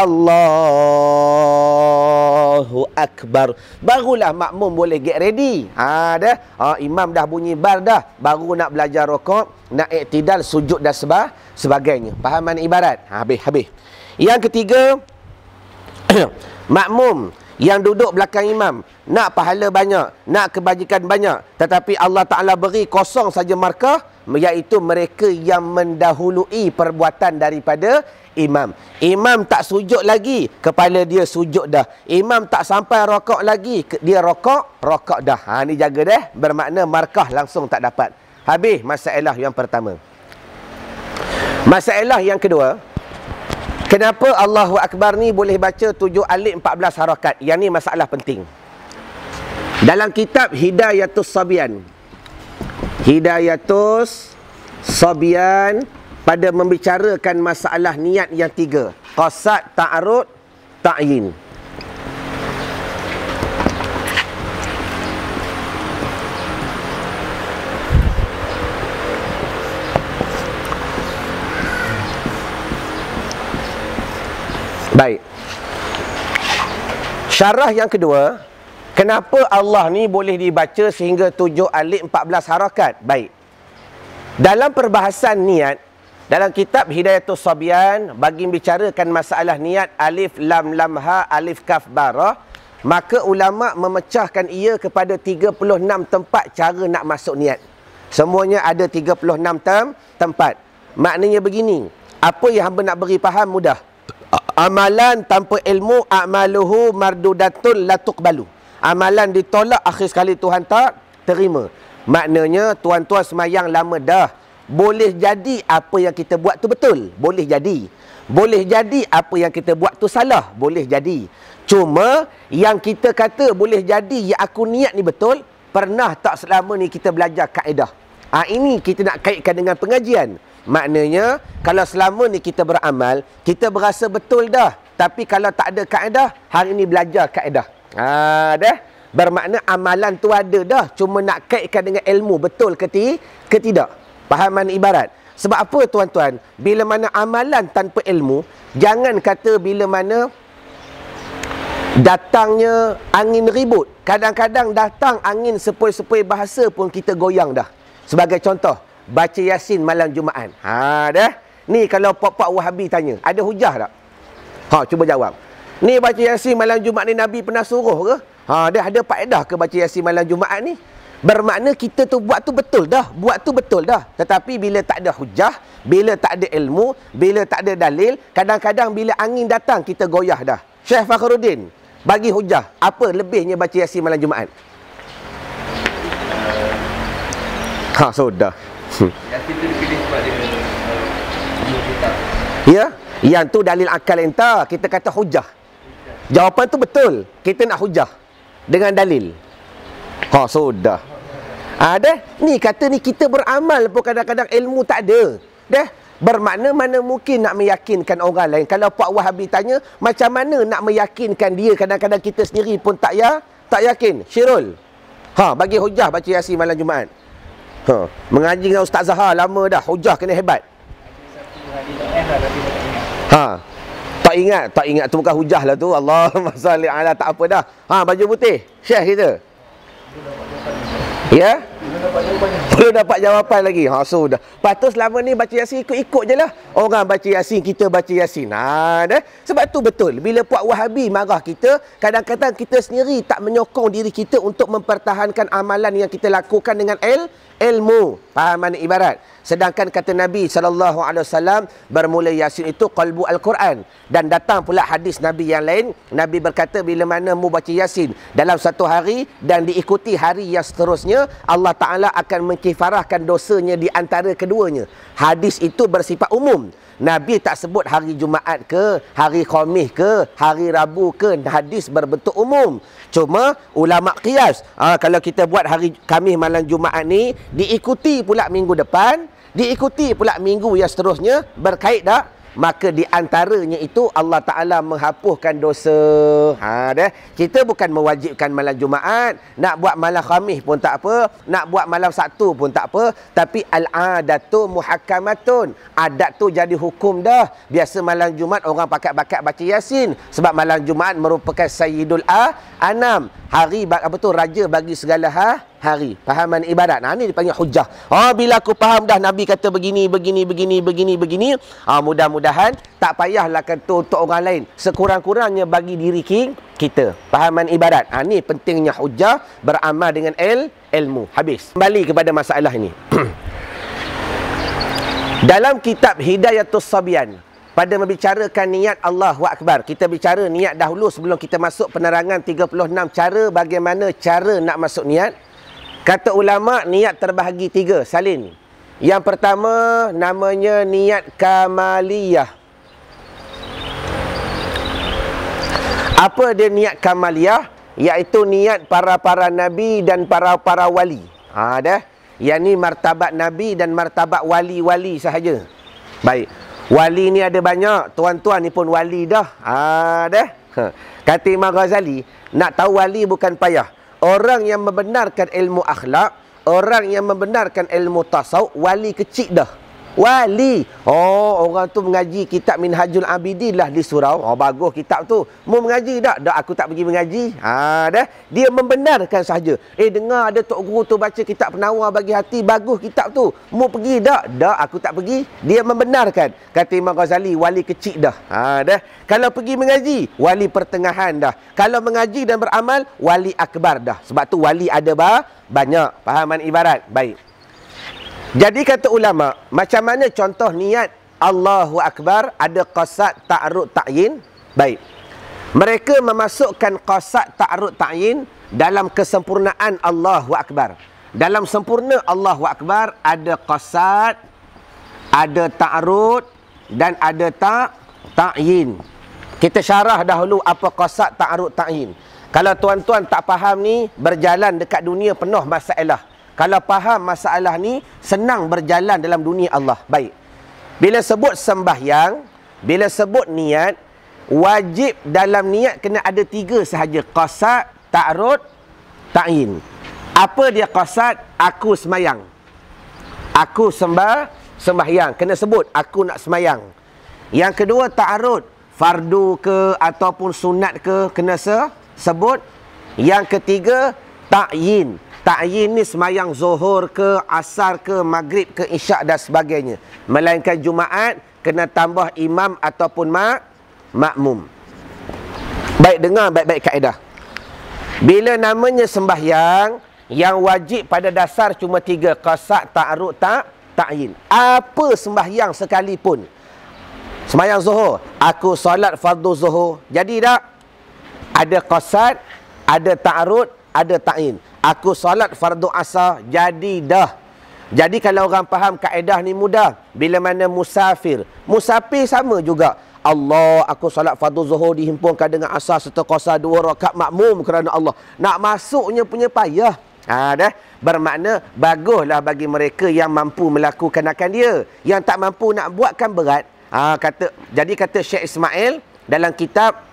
Allahu Akbar. Barulah makmum boleh get ready. Imam dah bunyi bar dah, baru nak belajar rokok, nak iktidal, sujud dan sebagainya. Fahaman ibarat? Habis. Yang ketiga, makmum yang duduk belakang imam nak pahala banyak, nak kebajikan banyak, tetapi Allah Ta'ala beri kosong saja markah, iaitu mereka yang mendahului perbuatan daripada imam. Imam tak sujud lagi, kepala dia sujud dah. Imam tak sampai rokok lagi, dia rokok dah. Ni jaga deh, bermakna markah langsung tak dapat. Habis masalah yang pertama. Masalah yang kedua, kenapa Allahu Akbar ni boleh baca 7 alif 14 harakat? Yang ni masalah penting. Dalam kitab Hidayatus Sabian, pada membicarakan masalah niat yang 3, qasad, ta'arud, ta'yin. Baik. Syarah yang kedua, kenapa Allah ni boleh dibaca sehingga 7 alif 14 harakat? Baik. Dalam perbahasan niat, dalam kitab Hidayatus Sabian bagi bicarakan masalah niat alif lam lam ha alif kaf barah, maka ulama memecahkan ia kepada 36 tempat cara nak masuk niat. Semuanya ada 36 tempat. Maknanya begini, apa yang hamba nak beri faham mudah. Amalan tanpa ilmu, a'maluhu mardudatun la tuqbalu. Amalan ditolak, akhir sekali Tuhan tak terima. Maknanya tuan-tuan semayang lama dah, boleh jadi apa yang kita buat tu betul, boleh jadi. Boleh jadi apa yang kita buat tu salah, boleh jadi. Cuma yang kita kata boleh jadi yang aku niat ni betul, pernah tak selama ni kita belajar kaedah? Ini kita nak kaitkan dengan pengajian. Maknanya kalau selama ni kita beramal, kita berasa betul dah, tapi kalau tak ada kaedah, hari ni belajar kaedah. Dah. Bermakna amalan tu ada dah, cuma nak kaitkan dengan ilmu betul ke tidak. Pahaman ibarat. Sebab apa tuan-tuan? Bila mana amalan tanpa ilmu, jangan kata bila mana datangnya angin ribut. Kadang-kadang datang angin sepoi-sepoi bahasa pun kita goyang dah. Sebagai contoh, baca Yasin malam Jumaat. Dah. Ni kalau pak-pak Wahabi tanya, ada hujah tak? Cuba jawab. Ni baca Yasin malam Jumaat ni Nabi pernah suruh ke? Dah ada faedah ke baca Yasin malam Jumaat ni? Bermakna kita tu buat tu betul dah. Buat tu betul dah. Tetapi bila tak ada hujah, bila tak ada ilmu, bila tak ada dalil, kadang-kadang bila angin datang kita goyah dah. Syekh Fakhruddin bagi hujah. Apa lebihnya baca Yasin malam Jumaat? Sudah. Yasin tu dipilih sebab dia kitab. Ya, yang tu dalil akal entah. Kita kata hujah. Jawapan tu betul. Kita nak hujah dengan dalil. Sudah. Dah. Ni kata ni kita beramal pun kadang-kadang ilmu tak ada. Dah. Bermakna mana mungkin nak meyakinkan orang lain. Kalau Pak Wahabi tanya, macam mana nak meyakinkan dia, kadang-kadang kita sendiri pun tak yakin. Syirul. Bagi hujah baca Yasin malam Jumaat. Mengaji dengan Ustaz Zahar lama dah, hujah kena hebat. Tak ingat tu bukan hujah lah tu. Allahumma salli ala, tak apa dah. Baju putih Syekh kita. Ya? Belum dapat jawapan lagi. Sudah. Patut selama ni baca Yasin ikut-ikut je lah. Orang baca Yasin, kita baca Yasin. Dah. Sebab tu betul. Bila Puak Wahabi marah kita, kadang-kadang kita sendiri tak menyokong diri kita untuk mempertahankan amalan yang kita lakukan dengan ilmu. Pahaman ibarat. Sedangkan kata Nabi SAW, bermula Yasin itu qalbu Al-Quran. Dan datang pula hadis Nabi yang lain. Nabi berkata, bila mana mu baca Yasin dalam satu hari dan diikuti hari yang seterusnya, Allah Ta'ala akan mengkifarahkan dosanya di antara keduanya. Hadis itu bersifat umum. Nabi tak sebut hari Jumaat ke, hari Khamis ke, hari Rabu ke. Hadis berbentuk umum. Cuma ulama qiyas. Kalau kita buat hari Khamis malam Jumaat ni, diikuti pula minggu depan, diikuti pula minggu yang seterusnya, berkait tak? Maka di antaranya itu Allah Ta'ala menghapuskan dosa. Dah. Kita bukan mewajibkan malam Jumaat. Nak buat malam Khamis pun tak apa. Nak buat malam Sabtu pun tak apa. Tapi al-adatu muhakkamatun. Adat tu jadi hukum dah. Biasa malam Jumaat orang pakat-pakat baca Yasin. Sebab malam Jumaat merupakan Sayyidul Anam. Hari raja bagi segala hari. Pahaman ibadat. Ni dipanggil hujjah. Bila aku faham dah Nabi kata begini, mudah-mudahan tak payahlah kata untuk orang lain. Sekurang-kurangnya bagi diri kita. Pahaman ibadat. Ni pentingnya hujjah, beramal dengan ilmu. Habis. Kembali kepada masalah ini. Dalam kitab Hidayatus Sabiyan, pada membicarakan niat Allahu Akbar, kita bicara niat dahulu sebelum kita masuk penerangan 36 cara bagaimana cara nak masuk niat. Kata ulama, niat terbahagi 3 salin. Yang pertama namanya niat kamaliyah. Apa dia niat kamaliyah? Iaitu niat para nabi dan para wali. Yang ni martabat nabi dan martabat wali-wali sahaja. Baik. Wali ni ada banyak. Tuan-tuan ni pun wali dah. Kata Imam Ghazali, nak tahu wali bukan payah. Orang yang membenarkan ilmu akhlak, orang yang membenarkan ilmu tasawuf, wali kecil dah. Wali. Orang tu mengaji kitab Minhajul Abidin lah di surau. Bagus kitab tu. Mau mengaji tak? Tak, aku tak pergi mengaji. Dia membenarkan sahaja. Dengar ada tok guru tu baca kitab Penawar Bagi Hati, bagus kitab tu. Mau pergi tak? Tak, aku tak pergi. Dia membenarkan. Kata Imam Ghazali, wali kecil dah. Kalau pergi mengaji, wali pertengahan dah. Kalau mengaji dan beramal, wali akbar dah. Sebab tu wali ada banyak. Pahaman ibarat. Baik. Jadi kata ulama, macam mana contoh niat Allahu Akbar? Ada qasad, ta'arud, ta'yin. Baik. Mereka memasukkan qasad, ta'arud, ta'yin dalam kesempurnaan Allahu Akbar. Dalam sempurna Allahu Akbar ada qasad, ada ta'arud dan ada ta'yin. Kita syarah dahulu apa qasad, ta'arud, ta'yin. Kalau tuan-tuan tak faham ni, berjalan dekat dunia penuh masalah. Kalau faham masalah ni, senang berjalan dalam dunia Allah. Baik. Bila sebut sembahyang, bila sebut niat, wajib dalam niat kena ada 3 sahaja. Qasad, ta'arud, ta'yin. Apa dia qasad? Aku semayang. Aku sembahyang. Kena sebut, aku nak semayang. Yang kedua, ta'arud. Fardu ke ataupun sunat ke, kena sebut. Yang ketiga, ta'yin. Ta'yin ni semayang zuhur ke, asar ke, maghrib ke, isyak dan sebagainya. Melainkan Jumaat, kena tambah imam ataupun makmum. Baik, dengar baik-baik kaedah. Bila namanya sembahyang, yang wajib pada dasar cuma 3. Qasad, ta'arud, ta'yin. Apa sembahyang sekalipun. Sembahyang zuhur, aku solat fardu zuhur. Jadi tak? Ada qasad, ada ta'arud, ada ta'yin. Aku solat fardu asar, jadi dah. Jadi kalau orang faham kaedah ni mudah. Bila mana musafir sama juga. Allah, aku solat fardu zuhur dihimpunkan dengan asar serta qasar 2 rakaat makmum kerana Allah. Nak masuknya punya payah. Bermakna baguslah bagi mereka yang mampu melakukan akan dia. Yang tak mampu nak buat kan berat. Jadi kata Syekh Ismail dalam kitab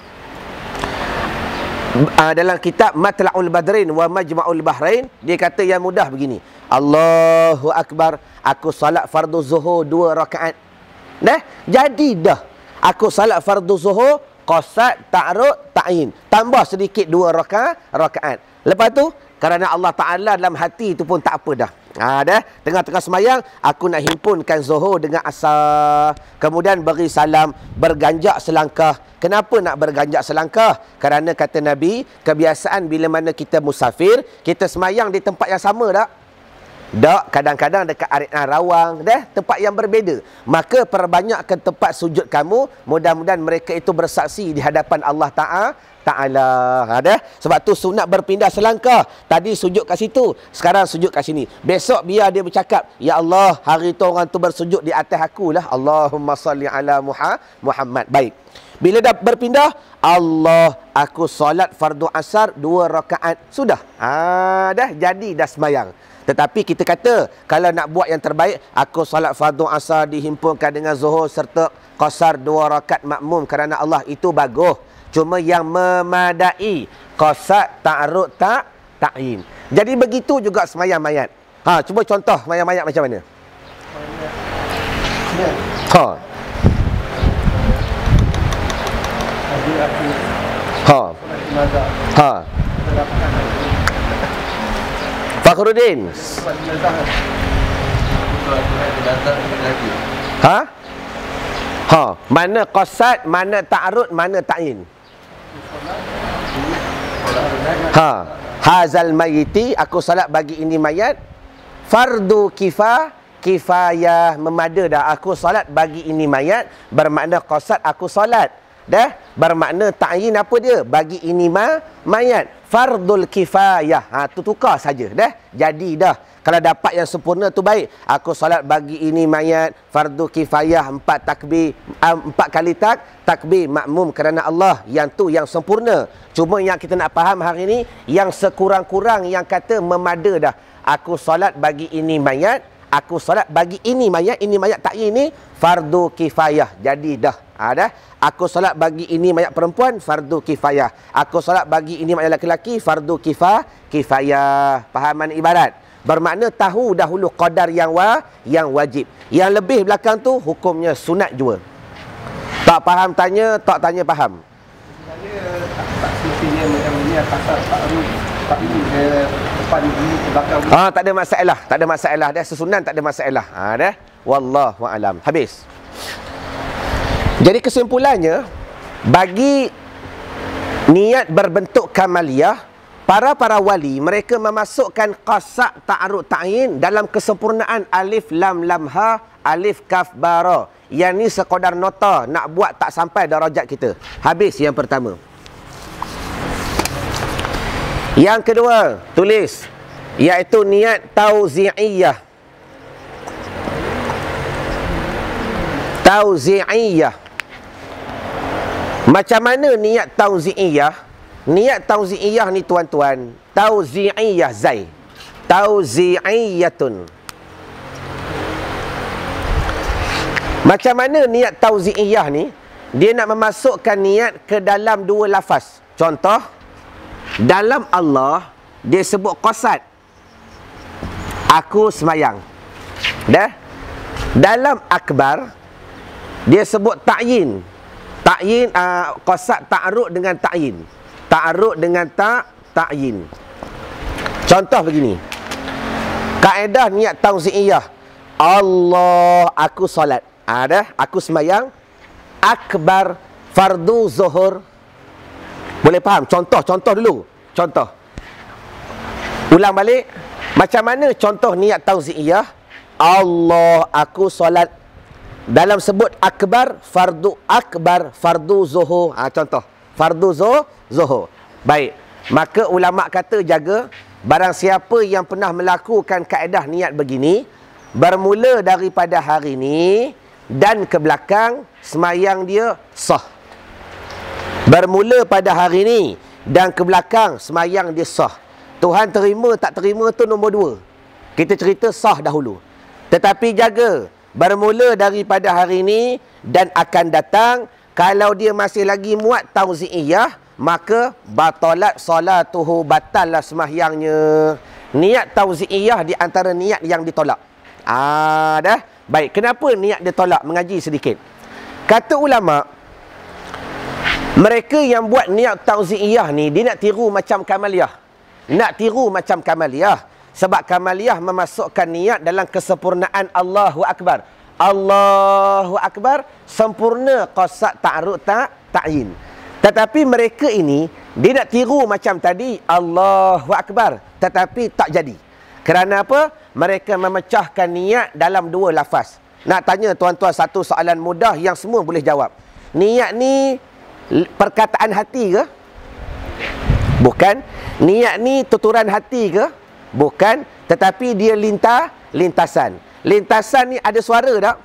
Matla'ul Badrin wa Majma'ul Bahrain, dia kata yang mudah begini. Allahu Akbar, aku salat fardu zuhur 2 rakaat. Jadi dah. Aku salat fardu zuhur, qasad, ta'arud, ta'yin. Tambah sedikit 2 rakaat. Lepas tu, kerana Allah Ta'ala dalam hati itu pun tak apa dah. Tengah-tengah semayang, aku nak himpunkan zuhur dengan asar. Kemudian beri salam, berganjak selangkah. Kenapa nak berganjak selangkah? Kerana kata Nabi, kebiasaan bila mana kita musafir, kita semayang di tempat yang sama tak? Tak, kadang-kadang dekat Arian Rawang, tempat yang berbeza. Maka perbanyakkan tempat sujud kamu, mudah-mudahan mereka itu bersaksi di hadapan Allah Ta'ala. Sebab tu sunat berpindah selangkah. Tadi sujud kat situ, sekarang sujud kat sini. Besok biar dia bercakap, ya Allah, hari tu orang tu bersujud di atas aku lah. Allahumma salli ala Muhammad. Baik. Bila dah berpindah, Allah, aku solat fardu asar 2 rakaat. Sudah. Dah jadi dah semayang. Tetapi kita kata, kalau nak buat yang terbaik, aku solat fardu asar dihimpunkan dengan zuhur serta qasar 2 rakaat makmum kerana Allah, itu bagus. Cuma yang memadai qasad, ta'arud, ta'yin. Jadi begitu juga semayang mayat. Cuba contoh semayang mayat macam mana? Fakhruddin. Sebab jenazah kan. Kalau Tuhan jenazah lagi. Ha? Ha, mana qasad, mana ta'arud, mana ta'yin? Ha, hazal mayiti, aku salat bagi ini mayat. Fardu kifayah, memada dah. Aku salat bagi ini mayat, bermakna qasad aku salat. Dah, bermakna ta'yin apa dia? Bagi ini mayat. Fardul kifayah. Ha, tu tukar saja dah. Jadi dah. Kalau dapat yang sempurna tu baik. Aku salat bagi ini mayat, fardu kifayah 4 takbir, 4 kali takbir makmum kerana Allah. Yang tu yang sempurna. Cuma yang kita nak faham hari ni, yang sekurang-kurang yang kata memada dah. Aku salat bagi ini mayat, aku salat bagi ini mayat ta'yin ni fardu kifayah. Jadi dah. Dah. Aku salat bagi ini mayat perempuan, fardu kifayah. Aku salat bagi ini mayat lelaki, fardu kifayah. Pahaman ibarat. Bermakna tahu dahulu qadar yang wajib. Yang lebih belakang tu hukumnya sunat jua. Tak faham tanya, tak tanya faham. Sebenarnya tak semestinya macam ni kasar ta'arud ta'yin ke depan ini ke belakang. Tak ada masalah, tak ada masalah dah. Sesunan tak ada masalah. Dah. Wallahu a'lam. Habis. Jadi kesimpulannya, bagi niat berbentuk kamaliyah, para wali mereka memasukkan qasad ta'arud ta'yin dalam kesempurnaan alif lam lam ha, alif kaf ba ra. Yang ni sekadar nota, nak buat tak sampai darajat kita. Habis yang pertama. Yang kedua, tulis, iaitu niat tauzi'iyah. Tauzi'iyah. Macam mana niat tauzi'iyah? Niat tauzi'iyah ni tuan-tuan, tauzi'iyah zai. Tauzi'iyatun. Macam mana niat tauzi'iyah ni? Dia nak memasukkan niat ke dalam dua lafaz. Contoh, dalam Allah dia sebut qasad. Aku semayang. Dah? Dalam akbar dia sebut ta'yin. Ta'yin, qasad ta'arud dengan ta'yin. Ta'arud dengan ta'yin. Contoh begini. Kaedah niat tauzi'iyah. Allah, aku solat. Dah, aku semayang. Akbar, fardu zuhur. Boleh faham? Contoh dulu. Contoh. Ulang balik. Macam mana contoh niat tauzi'iyah? Allah, aku solat. Dalam sebut akbar, fardu zuhur. Contoh. Fardu zuhur. Baik. Maka ulama kata jaga, barang siapa yang pernah melakukan kaedah niat begini, bermula daripada hari ini dan ke belakang, semayang dia sah. Bermula pada hari ini dan ke belakang, semayang dia sah. Tuhan terima tak terima tu nombor dua. Kita cerita sah dahulu. Tetapi jaga, bermula daripada hari ini dan akan datang, kalau dia masih lagi muat tauzi'iyah, maka batalat solatuhu, batallah semahyangnya. Niat tauzi'iyah di antara niat yang ditolak. Dah. Baik, kenapa niat ditolak? Mengaji sedikit. Kata ulama, mereka yang buat niat tauzi'iyah ni, dia nak tiru macam kamaliyah. Nak tiru macam kamaliyah. Sebab kamaliyah memasukkan niat dalam kesempurnaan Allahu Akbar. Allahu Akbar, sempurna qasad ta'arud ta'yin. Tetapi mereka ini, dia nak tiru macam tadi, Allahu Akbar, tetapi tak jadi. Kerana apa? Mereka memecahkan niat dalam dua lafaz. Nak tanya tuan-tuan satu soalan mudah yang semua boleh jawab. Niat ni perkataan hati ke? Bukan. Niat ni tuturan hati ke? Bukan. Tetapi dia lintasan. Lintasan ni ada suara tak?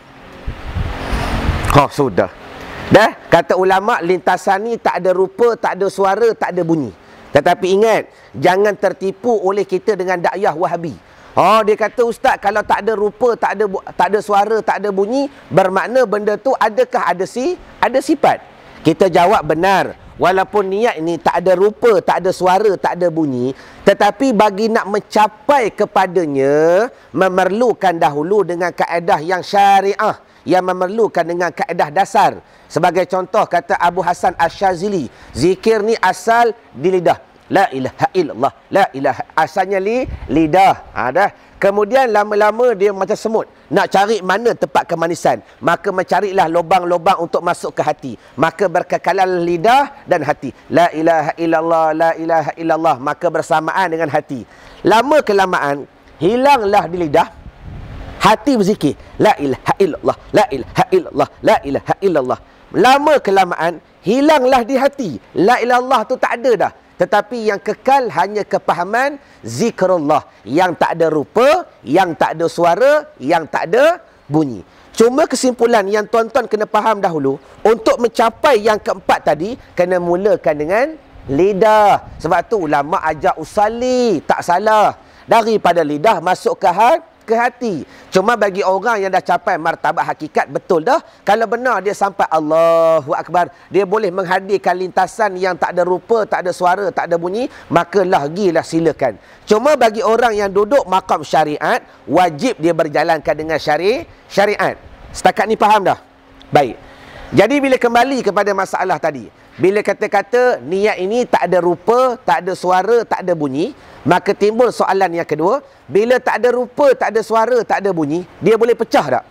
Sudah. Dah, kata ulama, lintasan ni tak ada rupa, tak ada suara, tak ada bunyi. Tetapi ingat, jangan tertipu oleh kita dengan dakwah Wahabi. Dia kata, ustaz, kalau tak ada rupa, tak ada suara, tak ada bunyi, bermakna benda tu adakah ada sifat? Kita jawab benar. Walaupun niat ini tak ada rupa, tak ada suara, tak ada bunyi, tetapi bagi nak mencapai kepadanya, memerlukan dahulu dengan kaedah yang syariah, yang memerlukan dengan kaedah dasar. Sebagai contoh, kata Abu Hasan Asyazili, zikir ni asal di lidah. la ilaha illallah, la ilaha. Asalnya lidah. Dah. Kemudian lama-lama dia macam semut. Nak cari mana tempat kemanisan. Maka mencarilah lubang-lubang untuk masuk ke hati. Maka berkekalan lidah dan hati. La ilaha illallah, la ilaha illallah. Maka bersamaan dengan hati. Lama kelamaan, hilanglah di lidah. Hati berzikir. La ilaha illallah, la ilaha illallah, la ilaha illallah. Lama kelamaan, hilanglah di hati. La ilallah tu tak ada dah. Tetapi yang kekal hanya kepahaman zikrullah. Yang tak ada rupa, yang tak ada suara, yang tak ada bunyi. Cuma kesimpulan yang tuan-tuan kena faham dahulu, untuk mencapai yang keempat tadi, kena mulakan dengan lidah. Sebab tu ulama ajar usalli, tak salah. Daripada lidah masuk ke hati. Cuma bagi orang yang dah capai martabat hakikat, betul dah. Kalau benar dia sampai Allahu Akbar, dia boleh menghadirkan lintasan yang tak ada rupa, tak ada suara, tak ada bunyi, maka lagilah silakan. Cuma bagi orang yang duduk maqam syariat, wajib dia berjalankan dengan syariat. Setakat ni faham dah? Baik. Jadi bila kembali kepada masalah tadi, bila kata-kata niat ini tak ada rupa, tak ada suara, tak ada bunyi, maka timbul soalan yang kedua, bila tak ada rupa, tak ada suara, tak ada bunyi, dia boleh pecah tak?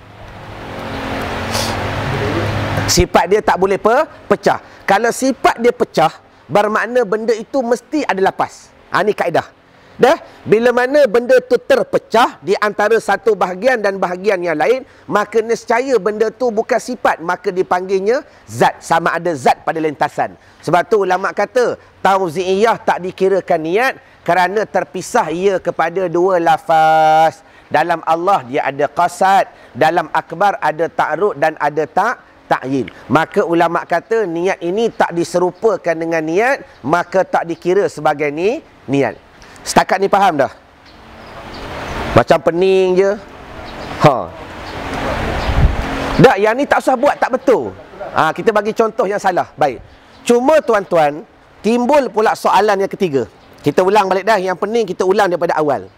Sifat dia tak boleh pecah. Kalau sifat dia pecah, bermakna benda itu mesti ada lapas. Ini kaedah. Dah, bila mana benda tu terpecah di antara satu bahagian dan bahagian yang lain, maka nescaya benda tu bukan sifat, maka dipanggilnya zat. Sama ada zat pada lintasan. Sebab tu ulama kata tauzi'iyah tak dikirakan niat kerana terpisah ia kepada dua lafaz. Dalam Allah dia ada qasad, dalam akbar ada ta'rud dan ada ta'yin. Maka ulama kata niat ini tak diserupakan dengan niat, maka tak dikira sebagai niat. Setakat ni faham dah? Macam pening je. Dah, yang ni tak usah buat, tak betul. Kita bagi contoh yang salah. Baik. Cuma tuan-tuan, timbul pula soalan yang ketiga. Kita ulang balik dah. Yang pening kita ulang daripada awal.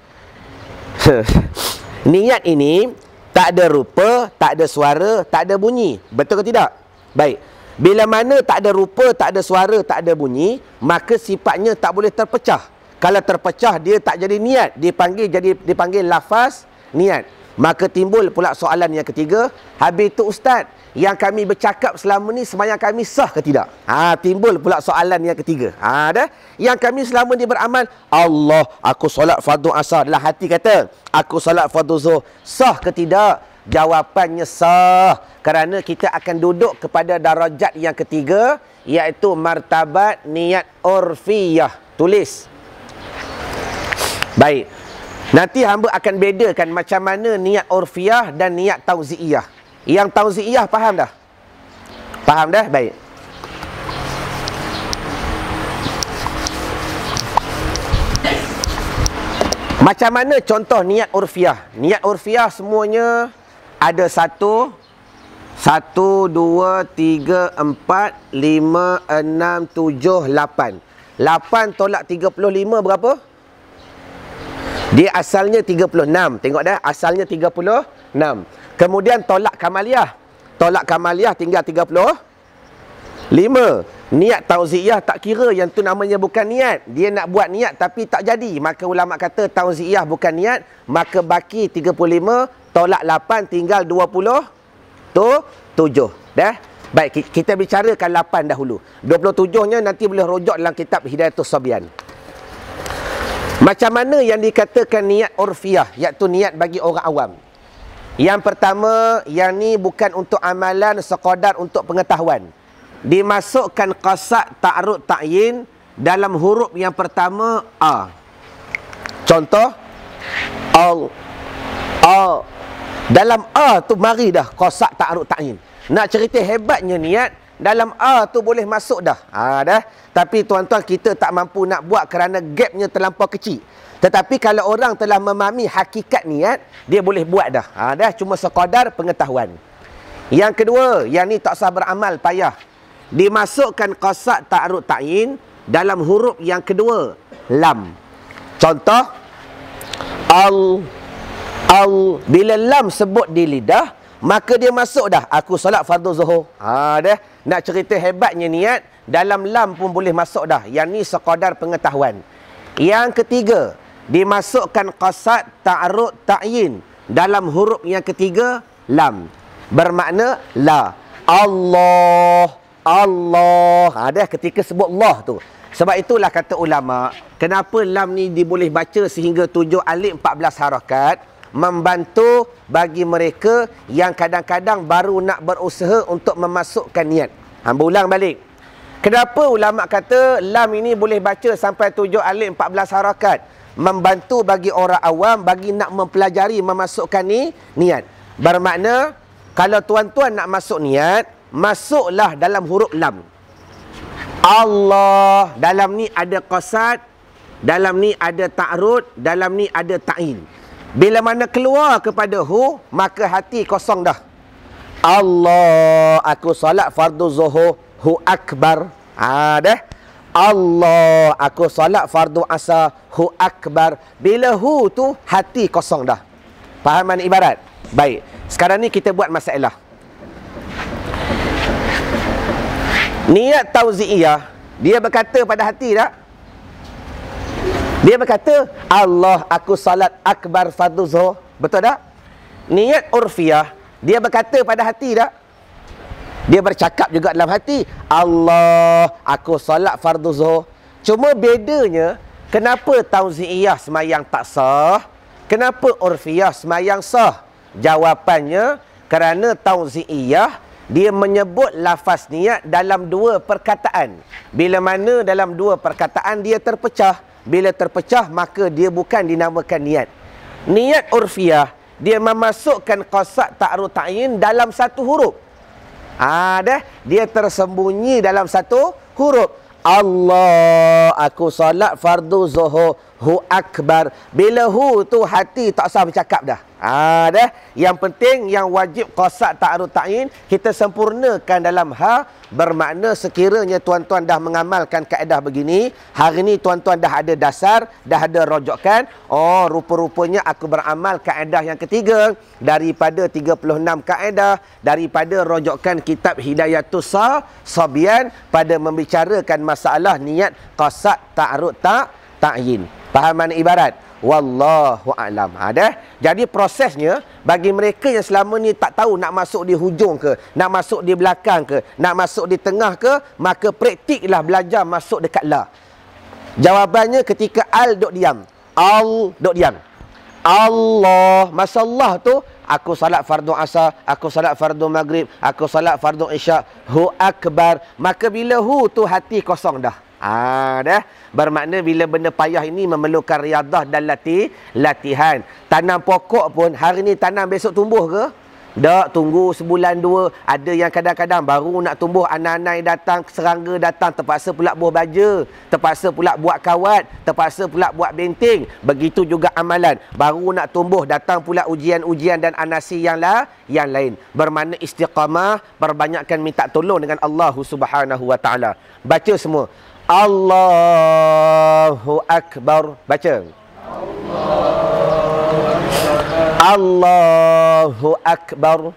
Niat ini tak ada rupa, tak ada suara, tak ada bunyi. Betul ke tidak? Baik. Bila mana tak ada rupa, tak ada suara, tak ada bunyi, maka sifatnya tak boleh terpecah. Kalau terpecah, dia tak jadi niat. Dipanggil lafaz niat. Maka timbul pula soalan yang ketiga. Habis itu ustaz, yang kami bercakap selama ni sembahyang kami sah ke tidak? Timbul pula soalan yang ketiga. Dah. Yang kami selama ni beramal, Allah, aku solat fardu asar. Dalam hati kata, aku solat fardu zuhur. Sah ke tidak? Jawapannya sah. Kerana kita akan duduk kepada darajat yang ketiga, iaitu martabat niat urfiyah. Tulis. Baik. Nanti hamba akan bedakan macam mana niat urfiyah dan niat tauzi'iyah. Yang tauzi'iyah faham dah? Faham dah? Baik. Macam mana contoh niat urfiyah? Niat urfiyah semuanya ada 1, 2, 3, 4, 5, 6, 7, 8. 8 tolak 35 berapa? Dia asalnya 36. Tengok dah, asalnya 36. Kemudian tolak kamaliyah. Tolak kamaliyah tinggal 35. Niat tauzi'iyah tak kira, yang tu namanya bukan niat. Dia nak buat niat tapi tak jadi. Maka ulama kata tauzi'iyah bukan niat, maka baki 35 tolak 8 tinggal 27. Dah? Baik, kita bicarakan 8 dahulu. 27-nya nanti boleh rujuk dalam kitab Hidayatus Sabyan. Macam mana yang dikatakan niat urfiyah, iaitu niat bagi orang awam? Yang pertama, yang ni bukan untuk amalan, sekadar untuk pengetahuan. Dimasukkan qasad, ta'rud, ta'yin dalam huruf yang pertama A. Contoh, dalam A tu mari dah qasad, ta'rud, ta'yin. Nak cerita hebatnya niat, dalam A tu boleh masuk dah. Dah. Tapi tuan-tuan, kita tak mampu nak buat kerana gapnya terlampau kecil. Tetapi kalau orang telah memahami hakikat niat, dia boleh buat dah. Dah, cuma sekadar pengetahuan. Yang kedua, yang ni tak usah beramal, payah. Dimasukkan qasad, ta'rud, ta'yin dalam huruf yang kedua, lam. Contoh, bila lam sebut di lidah, maka dia masuk dah. Aku solat fardu zuhur. Dah. Nak cerita hebatnya niat, dalam lam pun boleh masuk dah. Yang ni sekadar pengetahuan. Yang ketiga, dimasukkan qasad, ta'arud, ta'yin. Dalam huruf yang ketiga, lam. Bermakna la. Allah. Dah ketika sebut Allah tu. Sebab itulah kata ulama, kenapa lam ni diboleh baca sehingga 7 alif 14 harakat, membantu bagi mereka yang kadang-kadang baru nak berusaha untuk memasukkan niat. Hamba ulang balik. Kenapa ulama kata lam ini boleh baca sampai 7 alif 14 harakat? Membantu bagi orang awam bagi nak mempelajari memasukkan niat. Bermakna kalau tuan-tuan nak masuk niat, masuklah dalam huruf lam. Allah, dalam ni ada qasad, dalam ni ada ta'rud, dalam ni ada ta'in. Bila mana keluar kepada hu, maka hati kosong dah. Allah, aku solat fardu zuhur, hu akbar. Dah. Allah, aku solat fardu asar, hu akbar. Bila hu tu, hati kosong dah. Faham mana ibarat? Baik, sekarang ni kita buat masalah. Niat tauzi'iyah, dia berkata pada hati tak? Dia berkata, Allah, aku salat akbar fardu zuhur. Betul tak? Niat urfiyah, dia berkata pada hati tak? Dia bercakap juga dalam hati, Allah, aku salat fardu zuhur. Cuma bedanya, kenapa tauzi'iyah semayang tak sah? Kenapa urfiyah semayang sah? Jawapannya, kerana tauzi'iyah dia menyebut lafaz niat dalam 2 perkataan. Bila mana dalam 2 perkataan dia terpecah. Bila terpecah, maka dia bukan dinamakan niat. Niat urfiyah, dia memasukkan qasad, ta'rud, ta'yin dalam 1 huruf. Dah. Dia tersembunyi dalam 1 huruf. Allah, aku solat fardu zuhur, hu akbar. Bila hu tu hati tak usah bercakap dah. Dah. Yang penting, yang wajib qasad, ta'rud, ta'yin kita sempurnakan dalam ha. Bermakna sekiranya tuan-tuan dah mengamalkan kaedah begini, hari ni tuan-tuan dah ada dasar, dah ada rojokan. Oh, rupa-rupanya aku beramal kaedah yang ketiga daripada 36 kaedah, daripada rojokan kitab Hidayatus Sabian pada membicarakan masalah niat qasad, ta'rud, ta'yin. Faham mana ibarat? Wallahu a'lam. Dah. Jadi prosesnya bagi mereka yang selama ni tak tahu nak masuk di hujung ke, nak masuk di belakang ke, nak masuk di tengah ke, maka praktiklah belajar masuk dekat la. Jawapannya ketika al duk diam. Al duk diam. Allah, masa Allah tu aku salat fardu asar, aku salat fardu maghrib, aku salat fardu isyak, hu akbar. Maka bila hu tu hati kosong dah. Dah. Bermakna bila benda payah ini memerlukan riadah dan latihan. Tanam pokok pun hari ni tanam besok tumbuh ke? Tak, tunggu sebulan 2. Ada yang kadang-kadang baru nak tumbuh, anai-anai datang, serangga datang, terpaksa pula buah baja, terpaksa pula buat kawat, terpaksa pula buat benteng. Begitu juga amalan. Baru nak tumbuh, datang pula ujian-ujian dan anasi yang lain. Bermakna istiqamah, perbanyakkan minta tolong dengan Allah Subhanahu wa taala. Baca semua. Allahu akbar. Baca. Allahu akbar.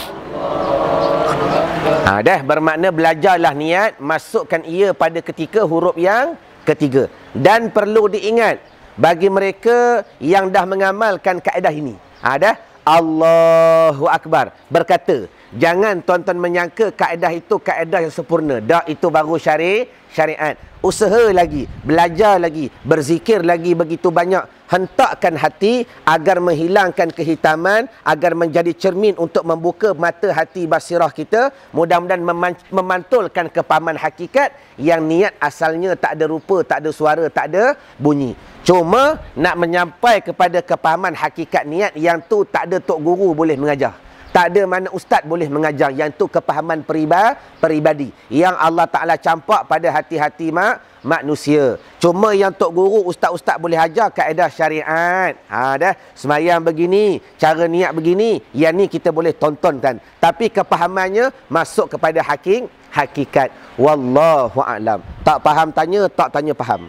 Dah, bermakna belajarlah niat, masukkan ia pada ketika huruf yang ketiga. Dan perlu diingat bagi mereka yang dah mengamalkan kaedah ini. Dah, Allahu akbar. Berkata, jangan tuan-tuan menyangka kaedah itu kaedah yang sempurna. Dah, itu baru syariat. Usaha lagi, belajar lagi, berzikir lagi begitu banyak. Hentakkan hati agar menghilangkan kehitaman, agar menjadi cermin untuk membuka mata hati basirah kita. Mudah-mudahan memantulkan kepahaman hakikat yang niat asalnya tak ada rupa, tak ada suara, tak ada bunyi. Cuma nak menyampai kepada kepahaman hakikat niat yang tu tak ada tok guru boleh mengajar. Tak ada mana ustaz boleh mengajar. Yang tu kepahaman peribadi yang Allah Ta'ala campak pada hati-hati manusia. Cuma yang tok guru, ustaz-ustaz boleh ajar kaedah syariat. Dah, semayang begini, cara niat begini. Yang ni kita boleh tontonkan. Tapi kepahamannya masuk kepada hakikat. Wallahu a'lam. Tak faham tanya, tak tanya faham.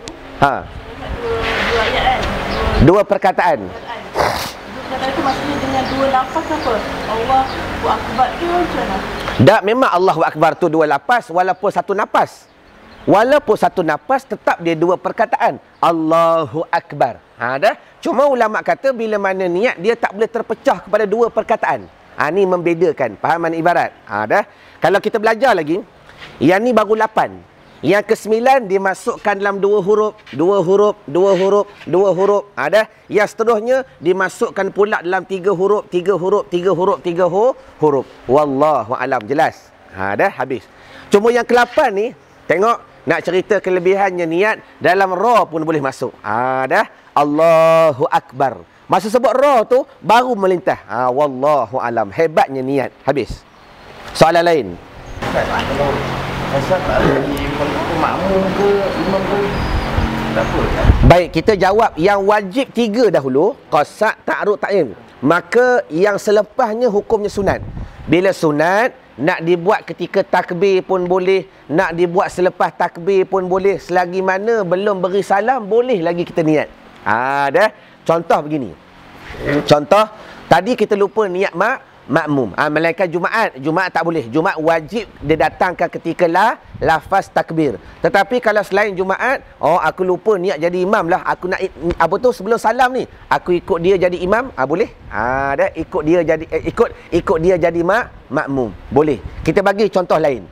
Dua ayat kan? 2 perkataan. Perkataan itu maksudnya dengan yang dua nafas apa? Allahu Akbar tu macam mana? Tak, memang Allahu Akbar tu dua lapas walaupun satu nafas. Walaupun satu nafas tetap dia dua perkataan. Allahu Akbar. Dah. Cuma ulama kata bila mana niat dia tak boleh terpecah kepada dua perkataan. Ni membedakan. Faham mana ibarat? Dah. Kalau kita belajar lagi, yang ni baru 8. Yang ke-9 dimasukkan dalam dua huruf, dua huruf, dua huruf, dua huruf. Dah. Yang seterusnya dimasukkan pula dalam 3 huruf, 3 huruf, 3 huruf, 3 huruf. Wallahu alam. Jelas? Dah habis. Cuma yang ke-8 ni, tengok nak cerita kelebihannya niat dalam ra pun boleh masuk. Dah. Allahu Akbar. Masa sebut ra tu baru melintas. Wallahu alam. Hebatnya niat. Habis. Soalan lain. Kalau asal tak ada imam tu makmum ke imam tu tak apa. Baik, kita jawab yang wajib 3 dahulu, qasad, ta'arud, ta'yin. Maka yang selepasnya hukumnya sunat. Bila sunat nak dibuat ketika takbir pun boleh, nak dibuat selepas takbir pun boleh, selagi mana belum beri salam boleh lagi kita niat. Dah. Contoh begini. Contoh tadi kita lupa niat makmum. Melainkan Jumaat tak boleh. Jumaat wajib dia datangkan ketika lafaz takbir. Tetapi kalau selain Jumaat, aku lupa niat jadi imam lah. Aku nak apa tu sebelum salam ni, aku ikut dia jadi imam, boleh. Dah ikut dia jadi ikut dia jadi makmum. Boleh. Kita bagi contoh lain.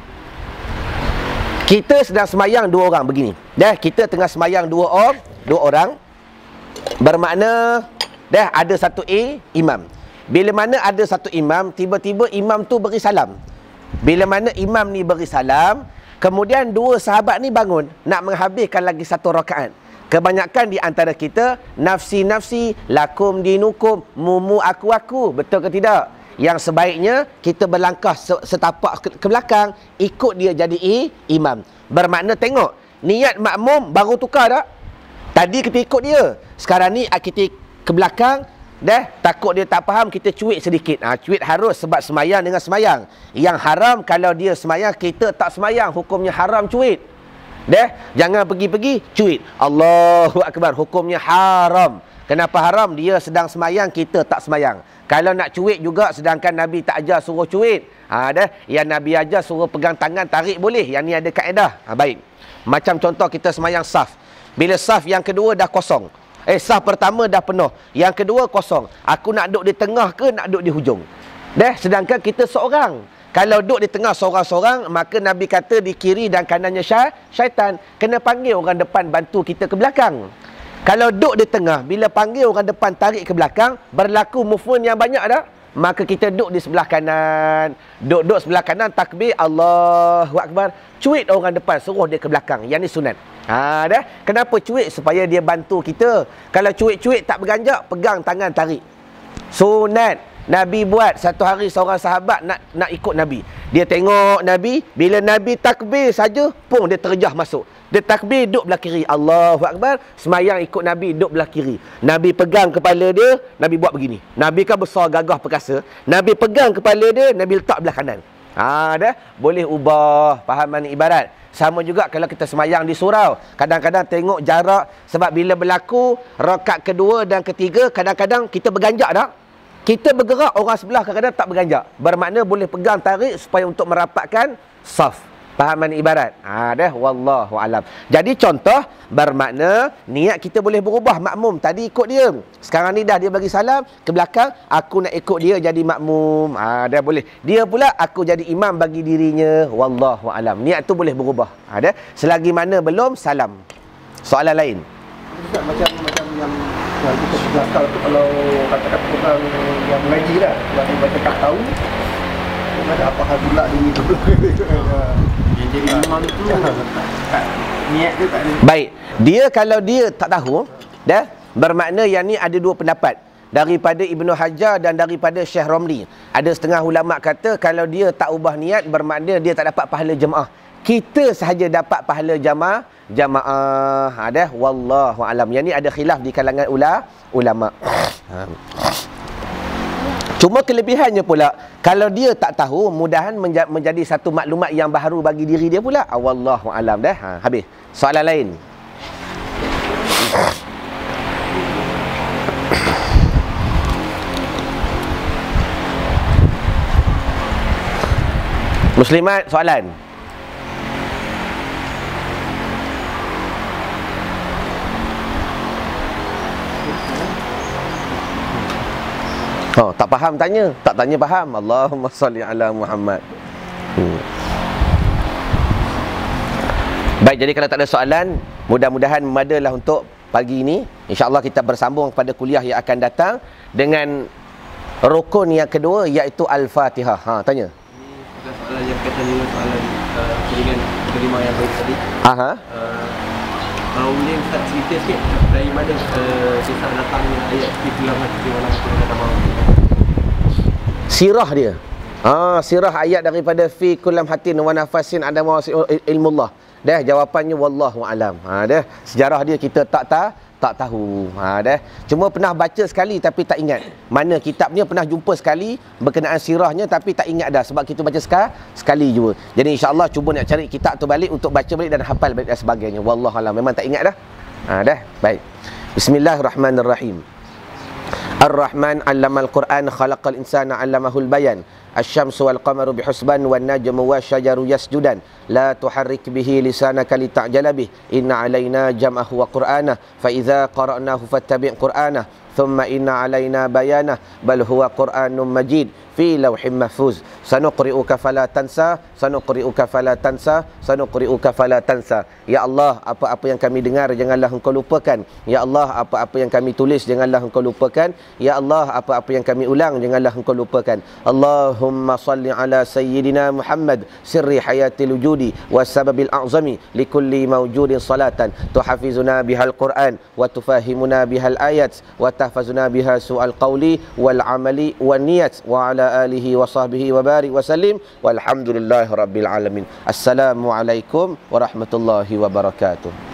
Kita sedang semayang 2 orang begini. Dah, kita tengah semayang 2 orang. Bermakna dah ada satu imam. Bila mana ada satu imam, tiba-tiba imam tu beri salam. Bila mana imam ni beri salam, kemudian 2 sahabat ni bangun nak menghabiskan lagi 1 rakaat. Kebanyakan di antara kita nafsi-nafsi, lakum dinukum, mumu aku. Betul ke tidak? Yang sebaiknya kita berlangkah setapak ke belakang, ikut dia jadi imam. Bermakna tengok, niat makmum baru tukar tak? Tadi kita ikut dia. Sekarang ni kita ke belakang. Dah, takut dia tak faham, kita cuit sedikit. Cuit harus sebab semayang dengan semayang. Yang haram kalau dia semayang, kita tak semayang, hukumnya haram cuit. Dah, jangan pergi-pergi cuit. Allahu Akbar, hukumnya haram. Kenapa haram? Dia sedang semayang, kita tak semayang. Kalau nak cuit juga, sedangkan Nabi tak ajar suruh cuit. Dah, yang Nabi ajar suruh pegang tangan, tarik boleh. Yang ni ada kaedah. Baik. Macam contoh kita semayang saf. Bila saf yang kedua dah kosong. Saf pertama dah penuh, yang kedua kosong. Aku nak duduk di tengah ke nak duduk di hujung? Dah, sedangkan kita seorang. Kalau duduk di tengah seorang-seorang, maka Nabi kata di kiri dan kanannya syaitan. Kena panggil orang depan bantu kita ke belakang. Kalau duduk di tengah, bila panggil orang depan tarik ke belakang, berlaku movement yang banyak dah. Maka kita duduk di sebelah kanan. Duduk sebelah kanan, takbir, Allahu Akbar. Cuit orang depan, suruh dia ke belakang. Yang ni sunat. Dah. Kenapa cuit? Supaya dia bantu kita. Kalau cuit-cuit tak berganjak, pegang tangan tarik. Sunat. Nabi buat satu hari seorang sahabat nak ikut Nabi. Dia tengok Nabi, bila Nabi takbir saja, pun dia terjah masuk. Dia takbir, duduk belah kiri. Allahu Akbar. Semayang ikut Nabi, duduk belah kiri. Nabi pegang kepala dia, Nabi buat begini. Nabi kan besar, gagah, perkasa. Nabi pegang kepala dia, Nabi letak belah kanan. Dah. Boleh ubah. Faham mana ibarat? Sama juga kalau kita semayang di surau. Kadang-kadang tengok jarak. Sebab bila berlaku rakaat kedua dan ketiga, kadang-kadang kita berganjak tak? Kita bergerak, orang sebelah kadang-kadang tak berganjak. Bermakna boleh pegang tarik supaya untuk merapatkan saf. Faham mana ibarat? Dah. Wallahu alam. Jadi contoh, bermakna niat kita boleh berubah. Makmum tadi ikut dia, sekarang ni dah dia bagi salam ke belakang, aku nak ikut dia jadi makmum. Dah boleh. Dia pula aku jadi imam bagi dirinya. Wallahu alam. Niat tu boleh berubah. Dah. Selagi mana belum salam. Soalan lain. Ustaz, macam yang kita sudah tahu tu, kalau kata-kata orang yang mengaji dah, yang baca tak tahu, ada apa hal pula dia tu. Yang jadi imam tu niat dia tak ada. Baik, dia kalau dia tak tahu, dah, bermakna yang ni ada 2 pendapat. Daripada Ibnu Hajar dan daripada Syekh Romli. Ada setengah ulama kata kalau dia tak ubah niat, bermakna dia tak dapat pahala jemaah. Kita sahaja dapat pahala jamaah. Dah. Wallahu alam. Yang ni ada khilaf di kalangan ulama. Cuma kelebihannya pula, kalau dia tak tahu, mudahan menjadi satu maklumat yang baru bagi diri dia pula. Wallahu alam dah. Habis. Soalan lain. Muslimat, soalan. Oh, tak faham tanya. Tak tanya faham. Allahumma salli ala Muhammad. Baik, jadi kalau tak ada soalan, mudah-mudahan memadalah untuk pagi ini. InsyaAllah kita bersambung pada kuliah yang akan datang dengan rukun yang kedua, iaitu Al-Fatihah. Ha, tanya. Ini bukan soalan yang kata dengan soalan dengan kelima yang baik tadi. Aha. Kalau boleh Ustaz cerita sikit dari mana kisah datangnya ayat Fikulam Hati Wa Nafsin. Sirah dia. Sirah ayat daripada fi kullam hatin wa nafasin ada ilmullah. Dah jawapannya wallahu alam. Dah sejarah dia kita tak tahu. Dah cuma pernah baca sekali tapi tak ingat. Mana kitabnya pernah jumpa sekali berkenaan sirahnya tapi tak ingat dah sebab kita baca sekali jua. Jadi insya-Allah cuba nak cari kitab tu balik untuk baca balik dan hafal balik dan sebagainya. Wallahu alam. Memang tak ingat dah. Dah baik. Bismillahirrahmanirrahim. Ar-Rahman 'allamal Qur'an khalaqal insana 'allamahul bayan. Asy-syamsu wal qamaru bihusban wan najmu wasyajaru yasjudan la tuharrik bihi lisanaka lita'jala bih inna 'alaina jam'ahu wa qur'anah fa idza qara'nahu fattabi' qur'anah thumma inna 'alaina bayanah bal huwa qur'anun majid fi lawhin mahfuz sanuqri'uka fala tansa sanuqri'uka fala tansa sanuqri'uka fala tansa. Ya Allah, apa-apa yang kami dengar janganlah engkau lupakan. Ya Allah, apa-apa yang kami tulis janganlah engkau lupakan. Ya Allah, apa-apa yang kami ulang janganlah engkau lupakan. Allahumma salli ala sayyidina Muhammad sirri hayatil wujudi was sababil a'zami likulli mawjudin salatan tuhafizuna bihal Qur'an wa tufahimuna bihal ayat wa tahfazuna biha su'al qawli wal amali wan niyat wa ala alihi wa sahbihi wa barik wa sallim walhamdulillahi rabbil alamin. Assalamualaikum warahmatullahi wabarakatuh.